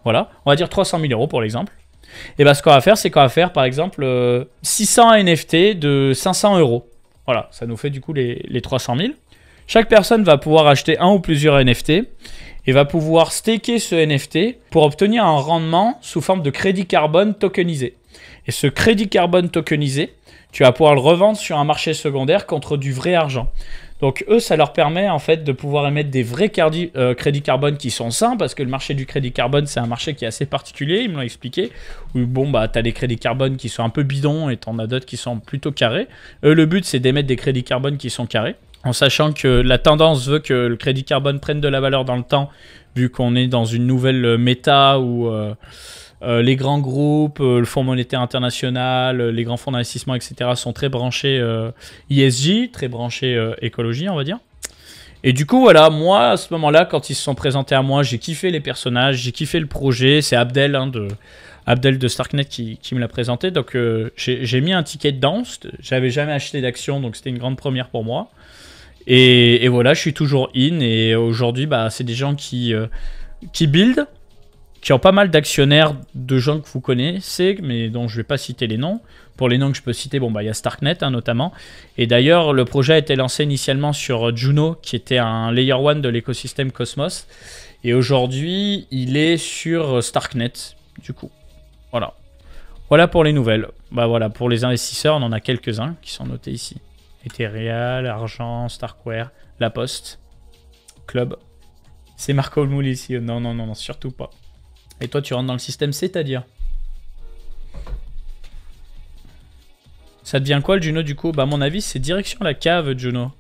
Voilà, on va dire trois cent mille euros pour l'exemple. Et bah ce qu'on va faire, c'est qu'on va faire par exemple euh, six cents N F T de cinq cents euros. Voilà, ça nous fait du coup les, les trois cent mille. Chaque personne va pouvoir acheter un ou plusieurs N F T et va pouvoir staker ce N F T pour obtenir un rendement sous forme de crédit carbone tokenisé. Et ce crédit carbone tokenisé, tu vas pouvoir le revendre sur un marché secondaire contre du vrai argent. Donc eux, ça leur permet en fait de pouvoir émettre des vrais crédits, euh, crédits carbone qui sont sains, parce que le marché du crédit carbone, c'est un marché qui est assez particulier, ils me l'ont expliqué, où bon, bah, tu as des crédits carbone qui sont un peu bidons et tu en as d'autres qui sont plutôt carrés. Eux, le but, c'est d'émettre des crédits carbone qui sont carrés, en sachant que la tendance veut que le crédit carbone prenne de la valeur dans le temps, vu qu'on est dans une nouvelle méta où... Euh, Euh, les grands groupes, euh, le Fonds monétaire international, euh, les grands fonds d'investissement, et cetera sont très branchés euh, E S G, très branchés euh, écologie, on va dire. Et du coup, voilà, moi, à ce moment-là, quand ils se sont présentés à moi, j'ai kiffé les personnages, j'ai kiffé le projet. C'est Abdel, hein, de, Abdel de Starknet qui, qui me l'a présenté. Donc, euh, j'ai mis un ticket dedans. J'avais jamais acheté d'action, donc c'était une grande première pour moi. Et, et voilà, je suis toujours in. Et aujourd'hui, bah, c'est des gens qui, euh, qui build, qui ont pas mal d'actionnaires de gens que vous connaissez, mais dont je ne vais pas citer les noms. Pour les noms que je peux citer, bon, bah, il y a Starknet hein, notamment. Et d'ailleurs, le projet a été lancé initialement sur Juno, qui était un layer one de l'écosystème Cosmos. Et aujourd'hui, il est sur Starknet, du coup. Voilà. Voilà pour les nouvelles. Bah voilà, pour les investisseurs, on en a quelques-uns qui sont notés ici. Ethereal, Argent, Starkware, La Poste, Club. C'est Marco Olmoul ici. Non, non, non, non, surtout pas. Et toi, tu rentres dans le système, c'est-à-dire? Ça devient quoi, le Juno, du coup? Bah, à mon avis, c'est direction la cave, Juno.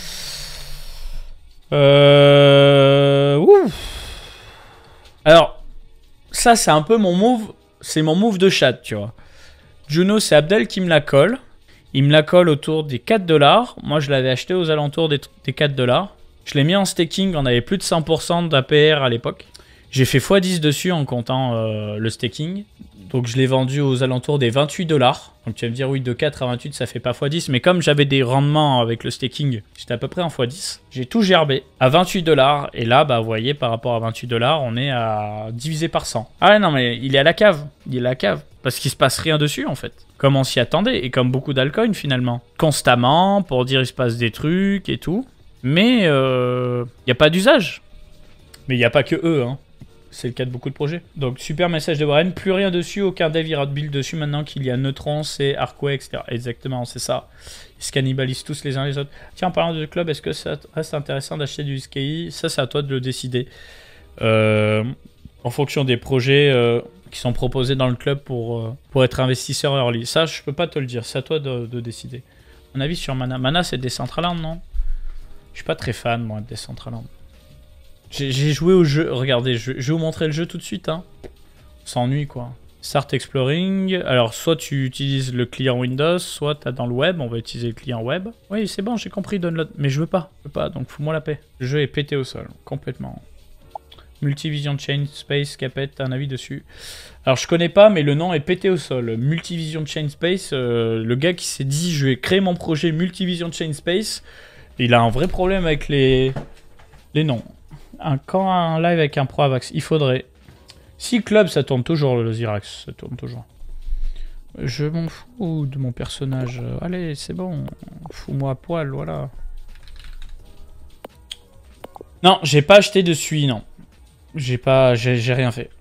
Euh... Ouh. Alors, ça, c'est un peu mon move. C'est mon move de chat, tu vois. Juno, c'est Abdel qui me la colle. Il me la colle autour des quatre dollars. Moi, je l'avais acheté aux alentours des, des quatre dollars. Je l'ai mis en staking. On avait plus de cent pour cent d'A P R à l'époque. J'ai fait fois dix dessus en comptant euh, le staking. Donc je l'ai vendu aux alentours des vingt-huit dollars. Donc tu vas me dire oui, de quatre à vingt-huit ça fait pas fois dix. Mais comme j'avais des rendements avec le staking, j'étais à peu près en fois dix. J'ai tout gerbé à vingt-huit dollars. Et là, bah vous voyez, par rapport à vingt-huit dollars, on est à divisé par cent. Ah ouais, non mais il est à la cave. Il est à la cave. Parce qu'il se passe rien dessus en fait. Comme on s'y attendait. Et comme beaucoup d'altcoins finalement. Constamment, pour dire il se passe des trucs et tout. Mais il euh, n'y a pas d'usage. Mais il n'y a pas que eux, hein. C'est le cas de beaucoup de projets. Donc, super message de Warren. Plus rien dessus, aucun dev ira de build dessus maintenant qu'il y a Neutron, c'est Arcway, et cetera. Exactement, c'est ça. Ils se cannibalisent tous les uns les autres. Tiens, en parlant de club, est-ce que ça reste intéressant d'acheter du S K I? Ça, c'est à toi de le décider. Euh, en fonction des projets euh, qui sont proposés dans le club pour, euh, pour être investisseur early. Ça, je peux pas te le dire. C'est à toi de, de décider. Mon avis sur Mana. Mana, c'est Decentraland, non? Je suis pas très fan, moi, de Decentraland. J'ai joué au jeu, regardez, je, je vais vous montrer le jeu tout de suite. Hein. On s'ennuie quoi. Start Exploring, alors soit tu utilises le client Windows, soit tu as dans le web, on va utiliser le client web. Oui c'est bon, j'ai compris, download, mais je veux pas, je veux pas, donc fous-moi la paix. Le jeu est pété au sol, complètement. Multivision Chain Space, Capet, t'as un avis dessus? Alors je connais pas, mais le nom est pété au sol. Multivision Chain Space, euh, le gars qui s'est dit je vais créer mon projet Multivision Chain Space, il a un vrai problème avec les, les noms. Un, quand un live avec un pro Avax, il faudrait. Si club, ça tourne toujours le Zirax, ça tourne toujours. Je m'en fous de mon personnage. Allez, c'est bon. Fous-moi à poil, voilà. Non, j'ai pas acheté de suie, non. J'ai pas, j'ai rien fait.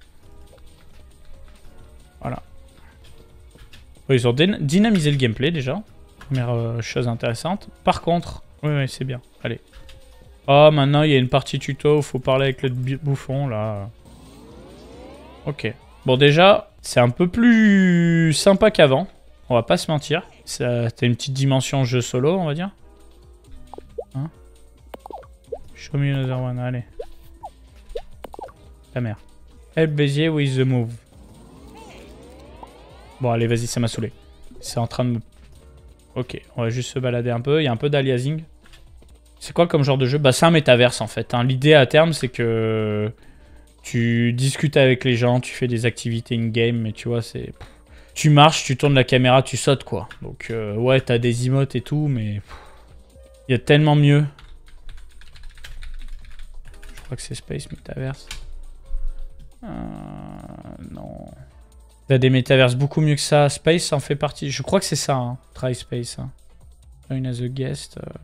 Voilà. Oh, ils ont dynamisé le gameplay déjà. Première euh, chose intéressante. Par contre, oui, oui, c'est bien. Allez. Oh, maintenant il y a une partie tuto, faut parler avec le bouffon là. Ok. Bon, déjà, c'est un peu plus sympa qu'avant. On va pas se mentir. T'as une petite dimension jeu solo, on va dire. Hein? Show me another one, allez. Ta mère. Help Bézier with the move. Bon, allez, vas-y, ça m'a saoulé. C'est en train de me... Ok, on va juste se balader un peu. Il y a un peu d'aliasing. C'est quoi comme genre de jeu? Bah c'est un métaverse en fait. Hein. L'idée à terme c'est que tu discutes avec les gens, tu fais des activités in-game, mais tu vois c'est... Tu marches, tu tournes la caméra, tu sautes quoi. Donc euh, ouais t'as des emotes et tout, mais... Il y a tellement mieux. Je crois que c'est Space Metaverse. Euh... T'as des métaverses beaucoup mieux que ça. Space en fait partie. Je crois que c'est ça. Hein. Try Space. Hein. Join as a guest. Euh...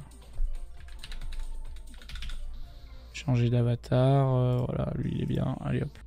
Changer d'avatar. Euh, voilà, lui il est bien. Allez hop.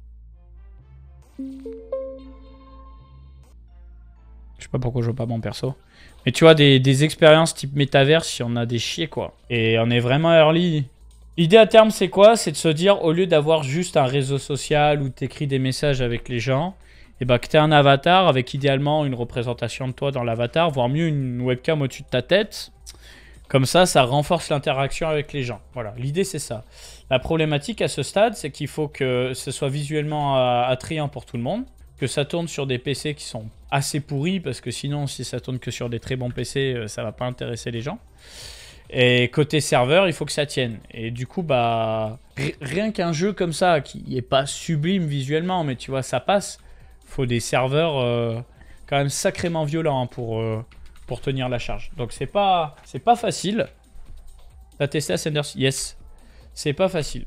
Je sais pas pourquoi je veux pas mon perso. Mais tu vois, des, des expériences type métaverse, il y en a des chiés quoi. Et on est vraiment early. L'idée à terme, c'est quoi? C'est de se dire, au lieu d'avoir juste un réseau social où tu écris des messages avec les gens, et bah que tu as un avatar avec idéalement une représentation de toi dans l'avatar, voire mieux une webcam au-dessus de ta tête. Comme ça, ça renforce l'interaction avec les gens. Voilà, l'idée c'est ça. La problématique à ce stade, c'est qu'il faut que ce soit visuellement euh, attrayant pour tout le monde, que ça tourne sur des P C qui sont assez pourris, parce que sinon, si ça tourne que sur des très bons P C, euh, ça va pas intéresser les gens. Et côté serveur, il faut que ça tienne. Et du coup, bah, rien qu'un jeu comme ça, qui n'est pas sublime visuellement, mais tu vois, ça passe. Faut des serveurs euh, quand même sacrément violents hein, pour, euh, pour tenir la charge. Donc c'est pas, c'est pas facile. T'as testé Ascenders? Yes. C'est pas facile.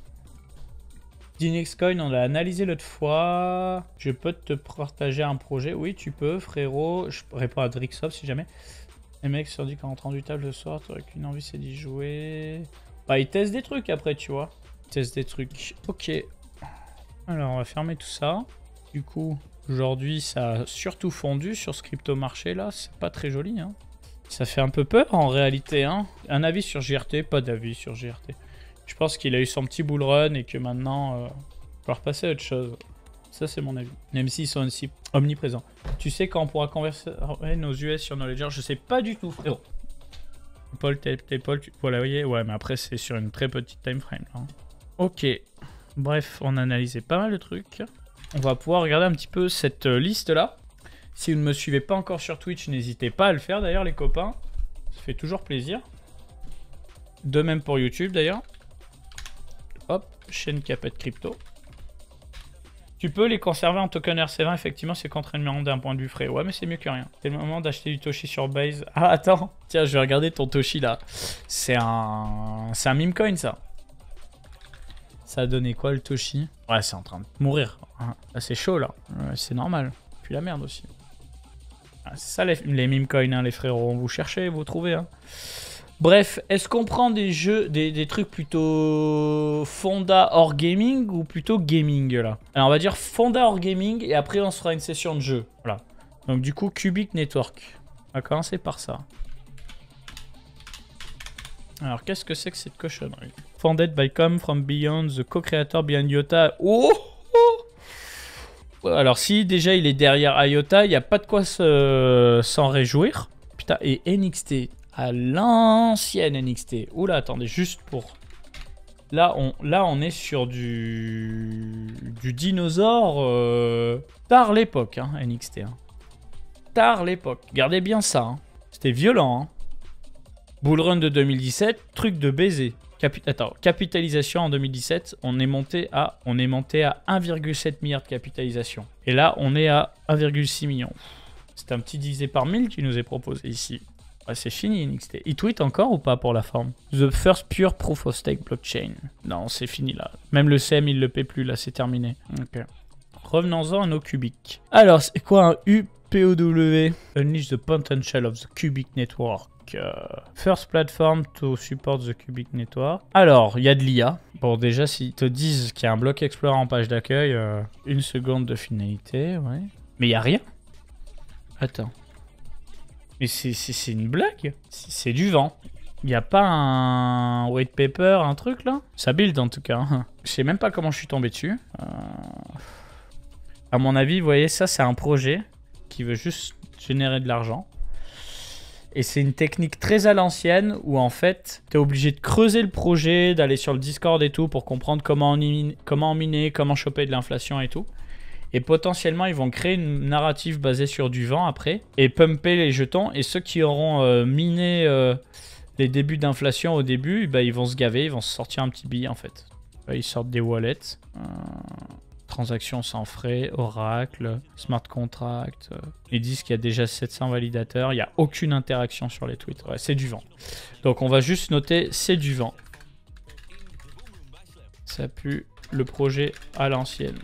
DNXCoin, on l'a analysé l'autre fois. Je peux te partager un projet? Oui, tu peux, frérot. Je réponds à Drixop si jamais. Les mecs se sont dit qu'en rentrant du table le soir, t'aurais qu'une envie, c'est d'y jouer. Bah, ils testent des trucs après, tu vois. Ils testent des trucs. Ok. Alors, on va fermer tout ça. Du coup, aujourd'hui, ça a surtout fondu sur ce crypto-marché là. C'est pas très joli, hein. Ça fait un peu peur en réalité, hein. Un avis sur G R T? Pas d'avis sur G R T. Je pense qu'il a eu son petit bull run et que maintenant, euh, il va falloir passer à autre chose. Ça, c'est mon avis. Même s'ils sont aussi omniprésents. Tu sais quand on pourra converser nos U S sur nos ledgers? Je sais pas du tout, frérot. Paul, t'es Paul, tu... Voilà, vous voyez. Ouais, mais après, c'est sur une très petite time frame. Hein. Ok. Bref, on a analysé pas mal de trucs. On va pouvoir regarder un petit peu cette euh, liste-là. Si vous ne me suivez pas encore sur Twitch, n'hésitez pas à le faire d'ailleurs, les copains. Ça fait toujours plaisir. De même pour YouTube d'ailleurs. Hop, chaîne Capet Crypto. Tu peux les conserver en token R C vingt, effectivement, c'est contraignant d'un point de vue frais. Ouais, mais c'est mieux que rien. C'est le moment d'acheter du Toshi sur Base. Ah, attends. Tiens, je vais regarder ton Toshi là. C'est un... C'est un meme coin, ça. Ça a donné quoi, le Toshi? Ouais, c'est en train de mourir. Là, c'est chaud, là. Ouais, c'est normal. Puis la merde aussi. Ah, c'est ça, les, les meme coins, hein, les frérots. Vous cherchez, vous trouvez, hein. Bref, est-ce qu'on prend des jeux, des, des trucs plutôt Fonda hors gaming ou plutôt gaming là? Alors on va dire Fonda hors gaming et après on se fera une session de jeu. Voilà. Donc du coup, Cubic Network. On va commencer par ça. Alors qu'est-ce que c'est que cette cochonnerie? Founded by Come From Beyond, the co-creator behind IOTA. Oh, oh. Alors si déjà il est derrière IOTA, il n'y a pas de quoi s'en réjouir. Putain, et N X T. À l'ancienne N X T. Oula, attendez, juste pour... Là, on, là, on est sur du... Du dinosaure... Euh... Tard l'époque, hein, N X T. Hein. Tard l'époque. Gardez bien ça. Hein. C'était violent. Hein. Bull Run de deux mille dix-sept, truc de baiser. Capi... Attends, capitalisation en deux mille dix-sept, on est monté à, on est monté à un virgule sept milliard de capitalisation. Et là, on est à un virgule six million. C'est un petit divisé par mille qui nous est proposé ici. Ah, c'est fini N X T. Il tweet encore ou pas pour la forme? The first pure proof of stake blockchain. Non, c'est fini là. Même le C M, il le paie plus là, c'est terminé. Ok. Revenons-en à nos cubiques. Alors, c'est quoi un U P O W? Unleash the potential of the Cubic Network. Uh, first platform to support the Cubic Network. Alors, il y a de l'I A. Bon, déjà, s'ils te disent qu'il y a un bloc Explorer en page d'accueil, euh, une seconde de finalité, ouais. Mais il n'y a rien. Attends. Mais c'est une blague? C'est du vent. Il n'y a pas un white paper, un truc là? Ça build en tout cas. Je sais même pas comment je suis tombé dessus. Euh... À mon avis, vous voyez, ça c'est un projet qui veut juste générer de l'argent. Et c'est une technique très à l'ancienne où en fait, tu es obligé de creuser le projet, d'aller sur le Discord et tout pour comprendre comment, on comment miner, comment choper de l'inflation et tout. Et potentiellement, ils vont créer une narrative basée sur du vent après et pumper les jetons. Et ceux qui auront euh, miné euh, les débuts d'inflation au début, bah, ils vont se gaver, ils vont se sortir un petit billet en fait. Là, ils sortent des wallets. Euh, transactions sans frais, Oracle, Smart Contract. Euh, ils disent qu'il y a déjà sept cents validateurs. Il n'y a aucune interaction sur les tweets. Ouais, c'est du vent. Donc on va juste noter, c'est du vent. Ça pue le projet à l'ancienne.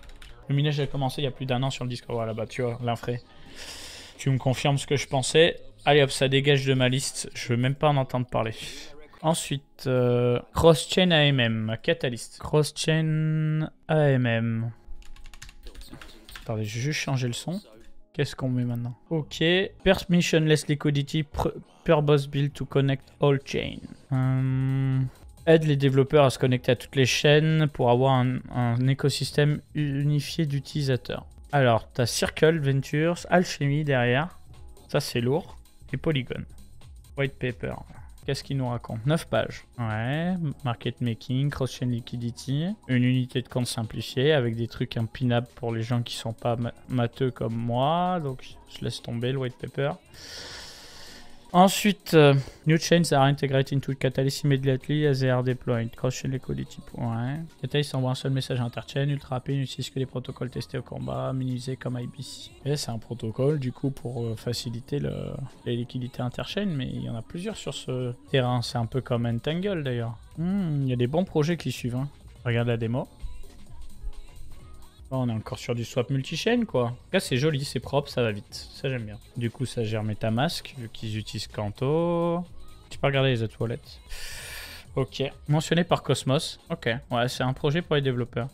Le minage a commencé il y a plus d'un an sur le Discord. Voilà, bah tu vois, l'infré. Tu me confirmes ce que je pensais. Allez hop, ça dégage de ma liste. Je veux même pas en entendre parler. Ensuite, euh, cross-chain A M M, Catalyst. Cross-chain A M M. Attendez, je vais juste changer le son. Qu'est-ce qu'on met maintenant? Ok. Permissionless liquidity, purpose build to connect all chain. Hum, aide les développeurs à se connecter à toutes les chaînes pour avoir un, un écosystème unifié d'utilisateurs. Alors, tu as Circle, Ventures, Alchemy derrière. Ça, c'est lourd. Et Polygon. White paper. Qu'est-ce qu'il nous raconte? neuf pages. Ouais. Market making, cross-chain liquidity. Une unité de compte simplifiée avec des trucs impinables pour les gens qui sont pas matheux comme moi. Donc, je laisse tomber le white paper. Ensuite, uh, new chains are integrated into Catalyst immediately as they are deployed. Cross-chain liquidity. Ouais. Catalyst envoie un seul message interchain, ultra rapide, n'utilise que les protocoles testés au combat, minimisés comme I B C. Et c'est un protocole du coup pour euh, faciliter le, les liquidités interchain, mais il y en a plusieurs sur ce terrain. C'est un peu comme Entangle d'ailleurs. Hmm, il y a des bons projets qui suivent. Hein. Regarde la démo. Oh, on est encore sur du swap multi-chain quoi. Là c'est joli, c'est propre, ça va vite. Ça j'aime bien. Du coup ça gère MetaMask vu qu'ils utilisent Canto. Tu peux regarder les autres wallets. Ok. Mentionné par Cosmos. Ok. Ouais, c'est un projet pour les développeurs.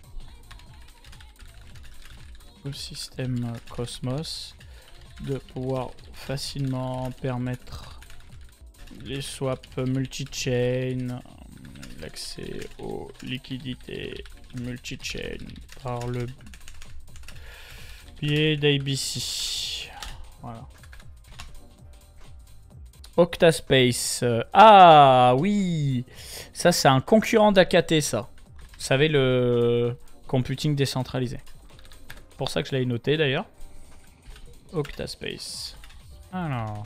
Le système Cosmos de pouvoir facilement permettre les swaps multi-chain, l'accès aux liquidités multi-chain par le biais d'I B C. Voilà. Octaspace. Ah oui, ça c'est un concurrent d'A K T ça. Vous savez le computing décentralisé. Pour ça que je l'avais noté d'ailleurs. Octaspace. Alors.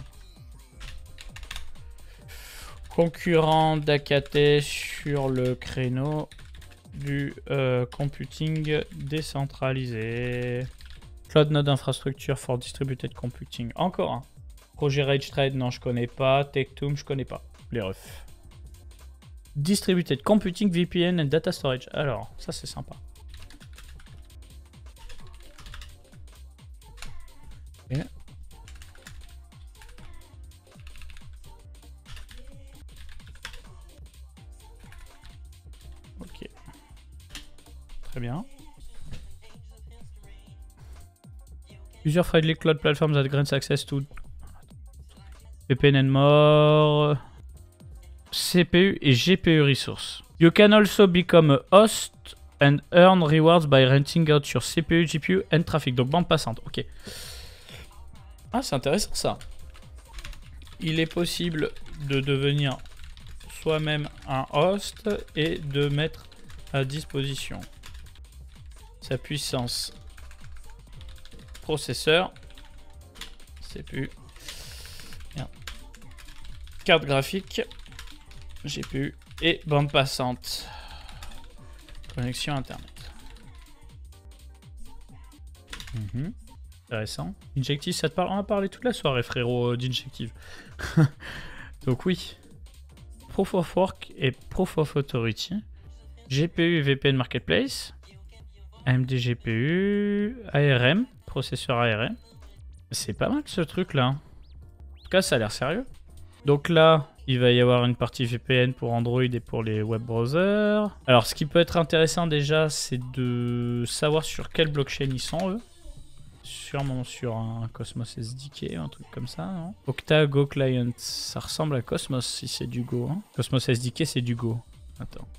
Concurrent d'A K T sur le créneau du euh, computing décentralisé. Cloud Node Infrastructure for Distributed Computing. Encore un. Projet Rage Trade, non, je connais pas. Tectum, je connais pas. Les refs. Distributed Computing, V P N and Data Storage. Alors, ça c'est sympa. Okay. Ok. Très bien. Plusieurs friendly cloud platforms that grants access to V P N and more, C P U et G P U resources. You can also become a host and earn rewards by renting out your C P U, G P U and traffic. Donc bande passante, ok. Ah, c'est intéressant ça. Il est possible de devenir soi-même un host et de mettre à disposition sa puissance processeur, C P U, bien. Carte graphique, G P U et bande passante. Connexion internet. Mmh. Intéressant. Injective, ça te parle? On a parlé toute la soirée, frérot, d'Injective. Donc oui. Proof of Work et Proof of Authority. G P U et V P N Marketplace. A M D G P U. A R M. Processeur A R M. C'est pas mal ce truc là. En tout cas, ça a l'air sérieux. Donc là, il va y avoir une partie V P N pour Android et pour les web browsers. Alors, ce qui peut être intéressant déjà, c'est de savoir sur quelle blockchain ils sont, eux. Sûrement sur un Cosmos S D K, un truc comme ça, non? Octa Go Client, ça ressemble à Cosmos si c'est du Go. Hein. Cosmos S D K, c'est du Go. Attends.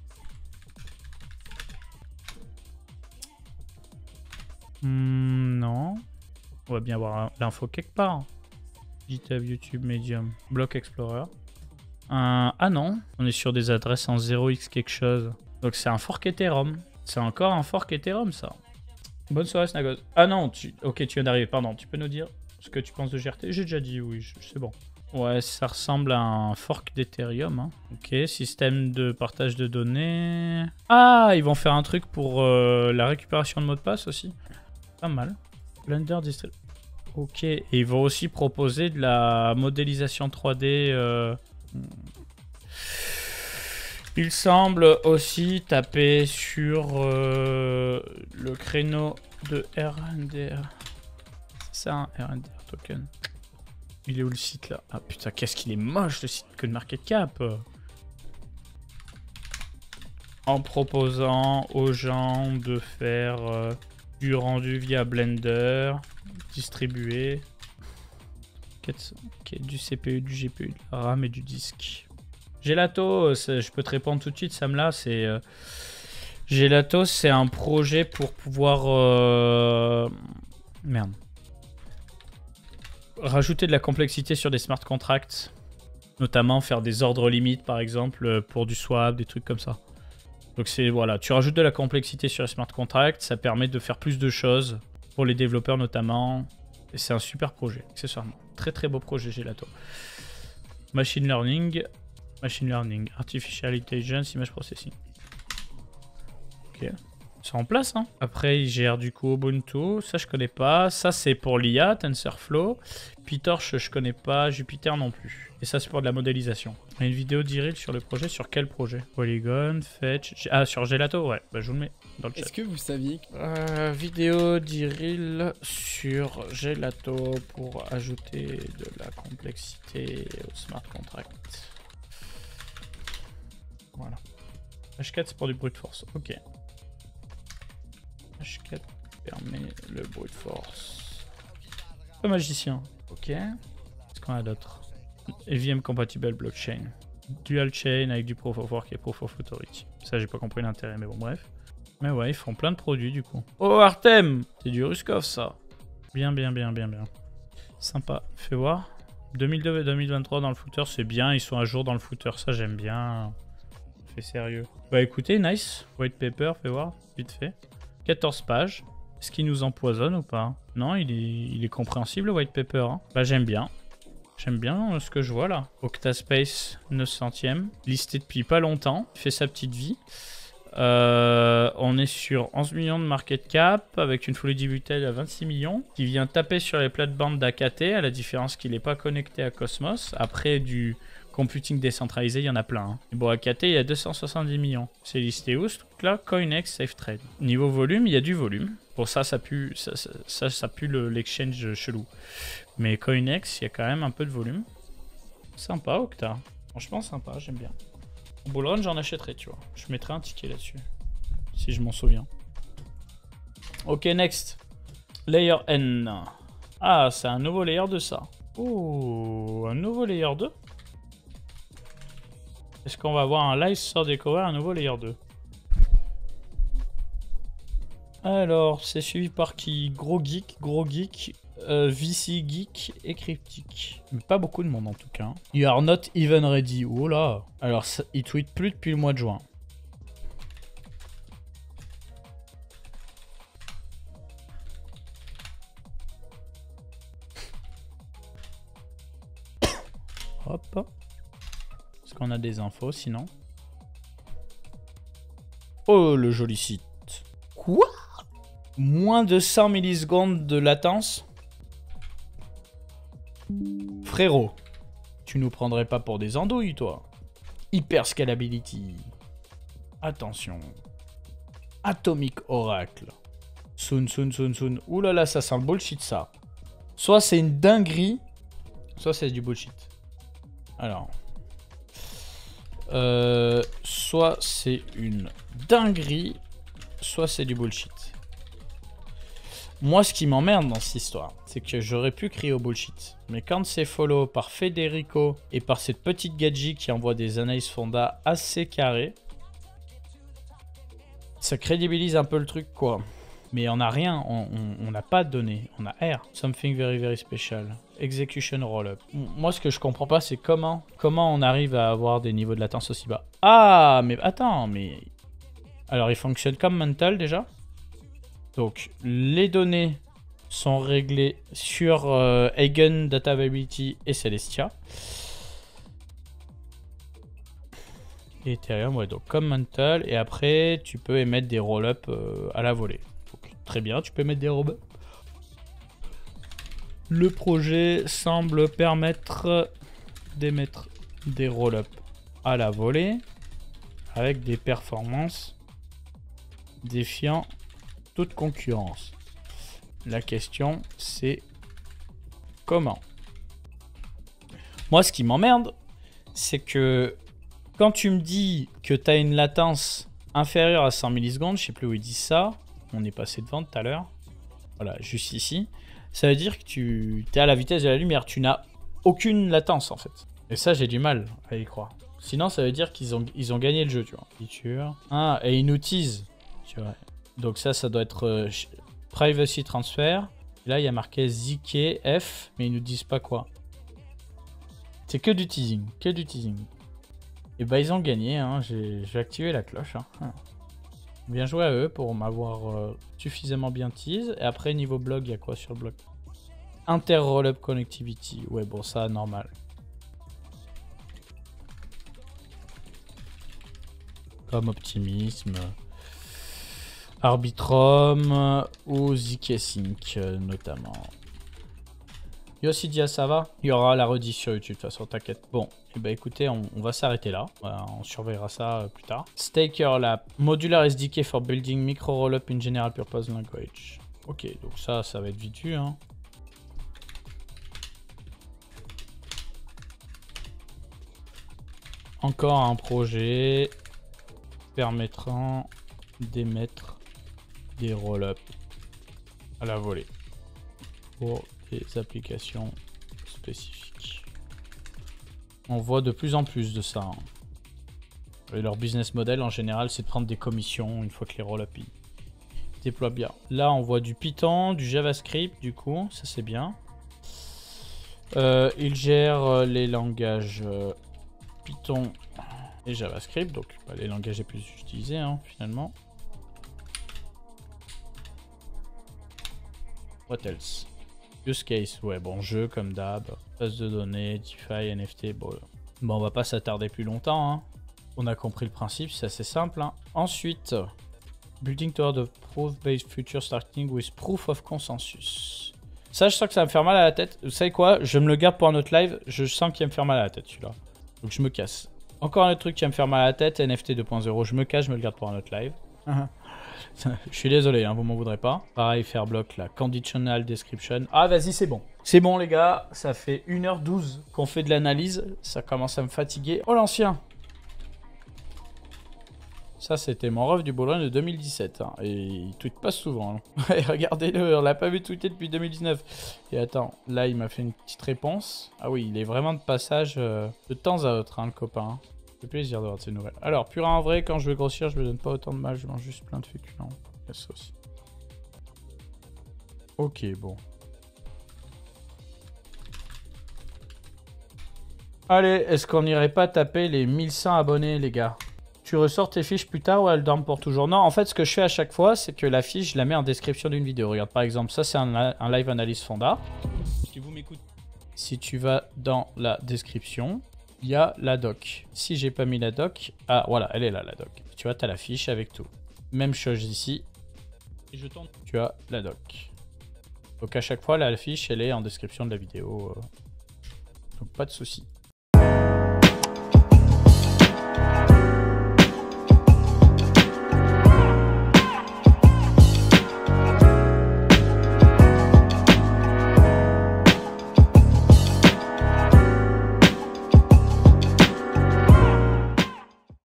Hmm, non. On va bien voir l'info quelque part. GitHub, YouTube, Medium, Block Explorer. Un... Ah non, on est sur des adresses en zéro x quelque chose. Donc c'est un fork Ethereum. C'est encore un fork Ethereum ça. Bonne soirée Snagos. Ah non, tu... ok tu viens d'arriver, pardon. Tu peux nous dire ce que tu penses de G R T? J'ai déjà dit oui, c'est bon. Ouais, ça ressemble à un fork d'Ethereum. Hein. Ok, système de partage de données. Ah, ils vont faire un truc pour euh, la récupération de mots de passe aussi. Pas mal. Blender Distrib. Ok, et ils vont aussi proposer de la modélisation trois D. Euh... Il semble aussi taper sur euh, le créneau de R N D R. C'est ça, un R N D R token. Il est où le site là? Ah putain, qu'est-ce qu'il est moche le site CoinMarketCap. En proposant aux gens de faire euh, du rendu via Blender, distribué, okay, du C P U, du G P U, de la RAM et du disque. Gelato, je peux te répondre tout de suite, Sam, là, c'est... Euh, Gelato, c'est un projet pour pouvoir... Euh, merde. Rajouter de la complexité sur des smart contracts. Notamment faire des ordres limites, par exemple, pour du swap, des trucs comme ça. Donc c'est, voilà, tu rajoutes de la complexité sur les smart contracts, ça permet de faire plus de choses, pour les développeurs notamment. Et c'est un super projet, accessoirement. Très très beau projet, Gelato. Machine Learning... Machine Learning, Artificial Intelligence, Image Processing. Ok. C'est en place, hein. Après, il gère du coup Ubuntu. Ça, je connais pas. Ça, c'est pour l'I A, TensorFlow. PyTorch, je connais pas. Jupyter non plus. Et ça, c'est pour de la modélisation. Il y a une vidéo d'Iril sur le projet. Sur quel projet? Polygon, Fetch... Ah, sur Gelato, ouais. Bah, je vous le mets dans le chat. Est-ce que vous saviez que... euh, Vidéo d'Iril sur Gelato pour ajouter de la complexité au smart contract. Voilà. H quatre, c'est pour du brute force. Ok. H quatre permet le brute force. Le magicien. Ok. Qu'est-ce qu'on a d'autre? E V M compatible blockchain. Dual chain avec du proof of work et proof of authority. Ça, j'ai pas compris l'intérêt, mais bon, bref. Mais ouais, ils font plein de produits du coup. Oh, Artem! C'est du Ruskov, ça. Bien, bien, bien, bien, bien. Sympa. Fais voir. deux mille deux deux mille vingt-trois dans le footer, c'est bien. Ils sont à jour dans le footer, ça, j'aime bien. Fait sérieux. Bah écoutez, nice. White paper, fais voir, vite fait. quatorze pages. Est-ce qu'il nous empoisonne ou pas? Non, il est, il est compréhensible, le white paper. Hein. Bah j'aime bien. J'aime bien ce que je vois là. Octaspace neuf centième. Listé depuis pas longtemps. Il fait sa petite vie. Euh, on est sur onze millions de market cap avec une folie débutée à vingt-six millions. Qui vient taper sur les plates-bandes d'A K T à la différence qu'il n'est pas connecté à Cosmos. Après du... computing décentralisé, il y en a plein. Hein. Et bon, A K T, il y a deux cent soixante-dix millions. C'est listé où ce truc-là? CoinEx, SafeTrade. Niveau volume, il y a du volume. Bon, ça, ça pue, ça, ça, ça, ça pue l'exchange le, chelou. Mais CoinEx, il y a quand même un peu de volume. Sympa, Octa. Franchement, sympa, j'aime bien. Bullrun, j'en achèterai, tu vois. Je mettrai un ticket là-dessus. Si je m'en souviens. Ok, next. Layer N. Ah, c'est un nouveau layer de ça. Oh, un nouveau layer deux. Est-ce qu'on va avoir un live sur découvrir un nouveau layer deux? Alors, c'est suivi par qui? Gros Geek, Gros Geek, euh, V C Geek et Cryptic. Mais pas beaucoup de monde en tout cas. You are not even ready. Oh là. Alors, ça, il tweet plus depuis le mois de juin. Hop. Est-ce qu'on a des infos sinon? Oh, le joli site. Quoi? Moins de cent millisecondes de latence? Frérot, tu nous prendrais pas pour des andouilles, toi? Hyper scalability. Attention. Atomic Oracle. Soon, soon, soon, soon. Ouh là là, ça sent le bullshit, ça. Soit c'est une dinguerie, soit c'est du bullshit. Alors... Euh, soit c'est une dinguerie, soit c'est du bullshit. Moi, ce qui m'emmerde dans cette histoire, c'est que j'aurais pu crier au bullshit. Mais quand c'est follow par Federico et par cette petite gadget qui envoie des analyses fonda assez carrées, ça crédibilise un peu le truc, quoi. Mais on n'a rien, on n'a pas de données, on a R. Something very very special. Execution rollup. Moi, ce que je comprends pas, c'est comment, comment on arrive à avoir des niveaux de latence aussi bas. Ah, mais attends, mais... Alors, il fonctionne comme Mental, déjà. Donc, les données sont réglées sur euh, Eigen, Data Availability et Celestia. Et Ethereum, ouais, donc comme Mental. Et après, tu peux émettre des roll-up euh, à la volée. Donc, très bien, tu peux mettre des roll-up. Le projet semble permettre d'émettre des roll-up à la volée. avec des performances défiant toute concurrence. La question, c'est comment? Moi, ce qui m'emmerde, c'est que quand tu me dis que tu as une latence inférieure à cent millisecondes, je sais plus où ils disent ça, on est passé devant tout à l'heure, voilà, juste ici, ça veut dire que tu es à la vitesse de la lumière, tu n'as aucune latence en fait. Et ça, j'ai du mal à y croire. Sinon, ça veut dire qu'ils ont, ils ont gagné le jeu, tu vois. Feature. Ah, et ils nous teasent, tu vois. Donc ça, ça doit être euh, Privacy Transfer. Et là, il y a marqué Z K F, mais ils nous disent pas quoi. C'est que du teasing, que du teasing. Et bah, ils ont gagné, hein. J'ai activé la cloche. Hein. Bien joué à eux pour m'avoir euh, suffisamment bien tease. Et après, niveau blog, il y a quoi sur le blog? Inter-Rollup Connectivity. Ouais, bon, ça, normal. Comme Optimisme, Arbitrum ou Z K Sync notamment. Yossidia, ça va? Il y aura la rediff sur YouTube, de toute façon, t'inquiète. Bon, et bah écoutez, on, on va s'arrêter là. Voilà, on surveillera ça euh, plus tard. Staker Lab, Modular S D K for Building Micro Rollup in General Purpose Language. Ok, donc ça, ça va être vite vu, hein. Encore un projet permettant d'émettre des roll-up à la volée pour des applications spécifiques. On voit de plus en plus de ça. Hein. Et leur business model en général, c'est de prendre des commissions une fois que les roll-up déploient bien. Là, on voit du Python, du JavaScript, du coup, ça c'est bien. Euh, ils gèrent les langages euh, Python et JavaScript, donc bah, les langages les plus utilisés hein, finalement. What else? Use case, ouais, bon, jeu comme d'hab, base de données, DeFi, N F T, bon, bon on va pas s'attarder plus longtemps. Hein. On a compris le principe, c'est assez simple. Hein. Ensuite, building toward a proof-based future starting with proof of consensus. Ça, je sens que ça va me faire mal à la tête. Vous savez quoi? Je me le garde pour un autre live. Je sens qu'il va me faire mal à la tête celui-là. Donc je me casse. Encore un autre truc qui va me faire mal à la tête, N F T deux point zéro. Je me cache, je me le garde pour un autre live. Je suis désolé, hein, vous m'en voudrez pas. Pareil, faire bloc la conditional description. Ah, vas-y, c'est bon. C'est bon, les gars. Ça fait une heure douze qu'on fait de l'analyse. Ça commence à me fatiguer. Oh, l'ancien. Ça, c'était mon ref du Boulogne de deux mille dix-sept. Hein, et il tweete pas souvent. Hein. Regardez-le, on l'a pas vu tweeter depuis deux mille dix-neuf. Et attends, là, il m'a fait une petite réponse. Ah oui, il est vraiment de passage euh, de temps à autre, hein, le copain. Hein. Ça fait plaisir de voir de ces nouvelles. Alors, pur en vrai, quand je veux grossir, je me donne pas autant de mal. Je mange juste plein de féculents. Il y a ça aussi. Ok, bon. Allez, est-ce qu'on n'irait pas taper les mille cent abonnés, les gars? Tu ressors tes fiches plus tard ou elles dorment pour toujours? Non, en fait, ce que je fais à chaque fois, c'est que la fiche, je la mets en description d'une vidéo. Regarde, par exemple, ça, c'est un, un live analyse Fonda. Si vous m'écoutez, si tu vas dans la description, il y a la doc. Si j'ai pas mis la doc, ah, voilà, elle est là, la doc. Tu vois, tu as la fiche avec tout. Même chose ici. Et je tente. Tu as la doc. Donc, à chaque fois, la fiche, elle est en description de la vidéo. Donc, pas de souci.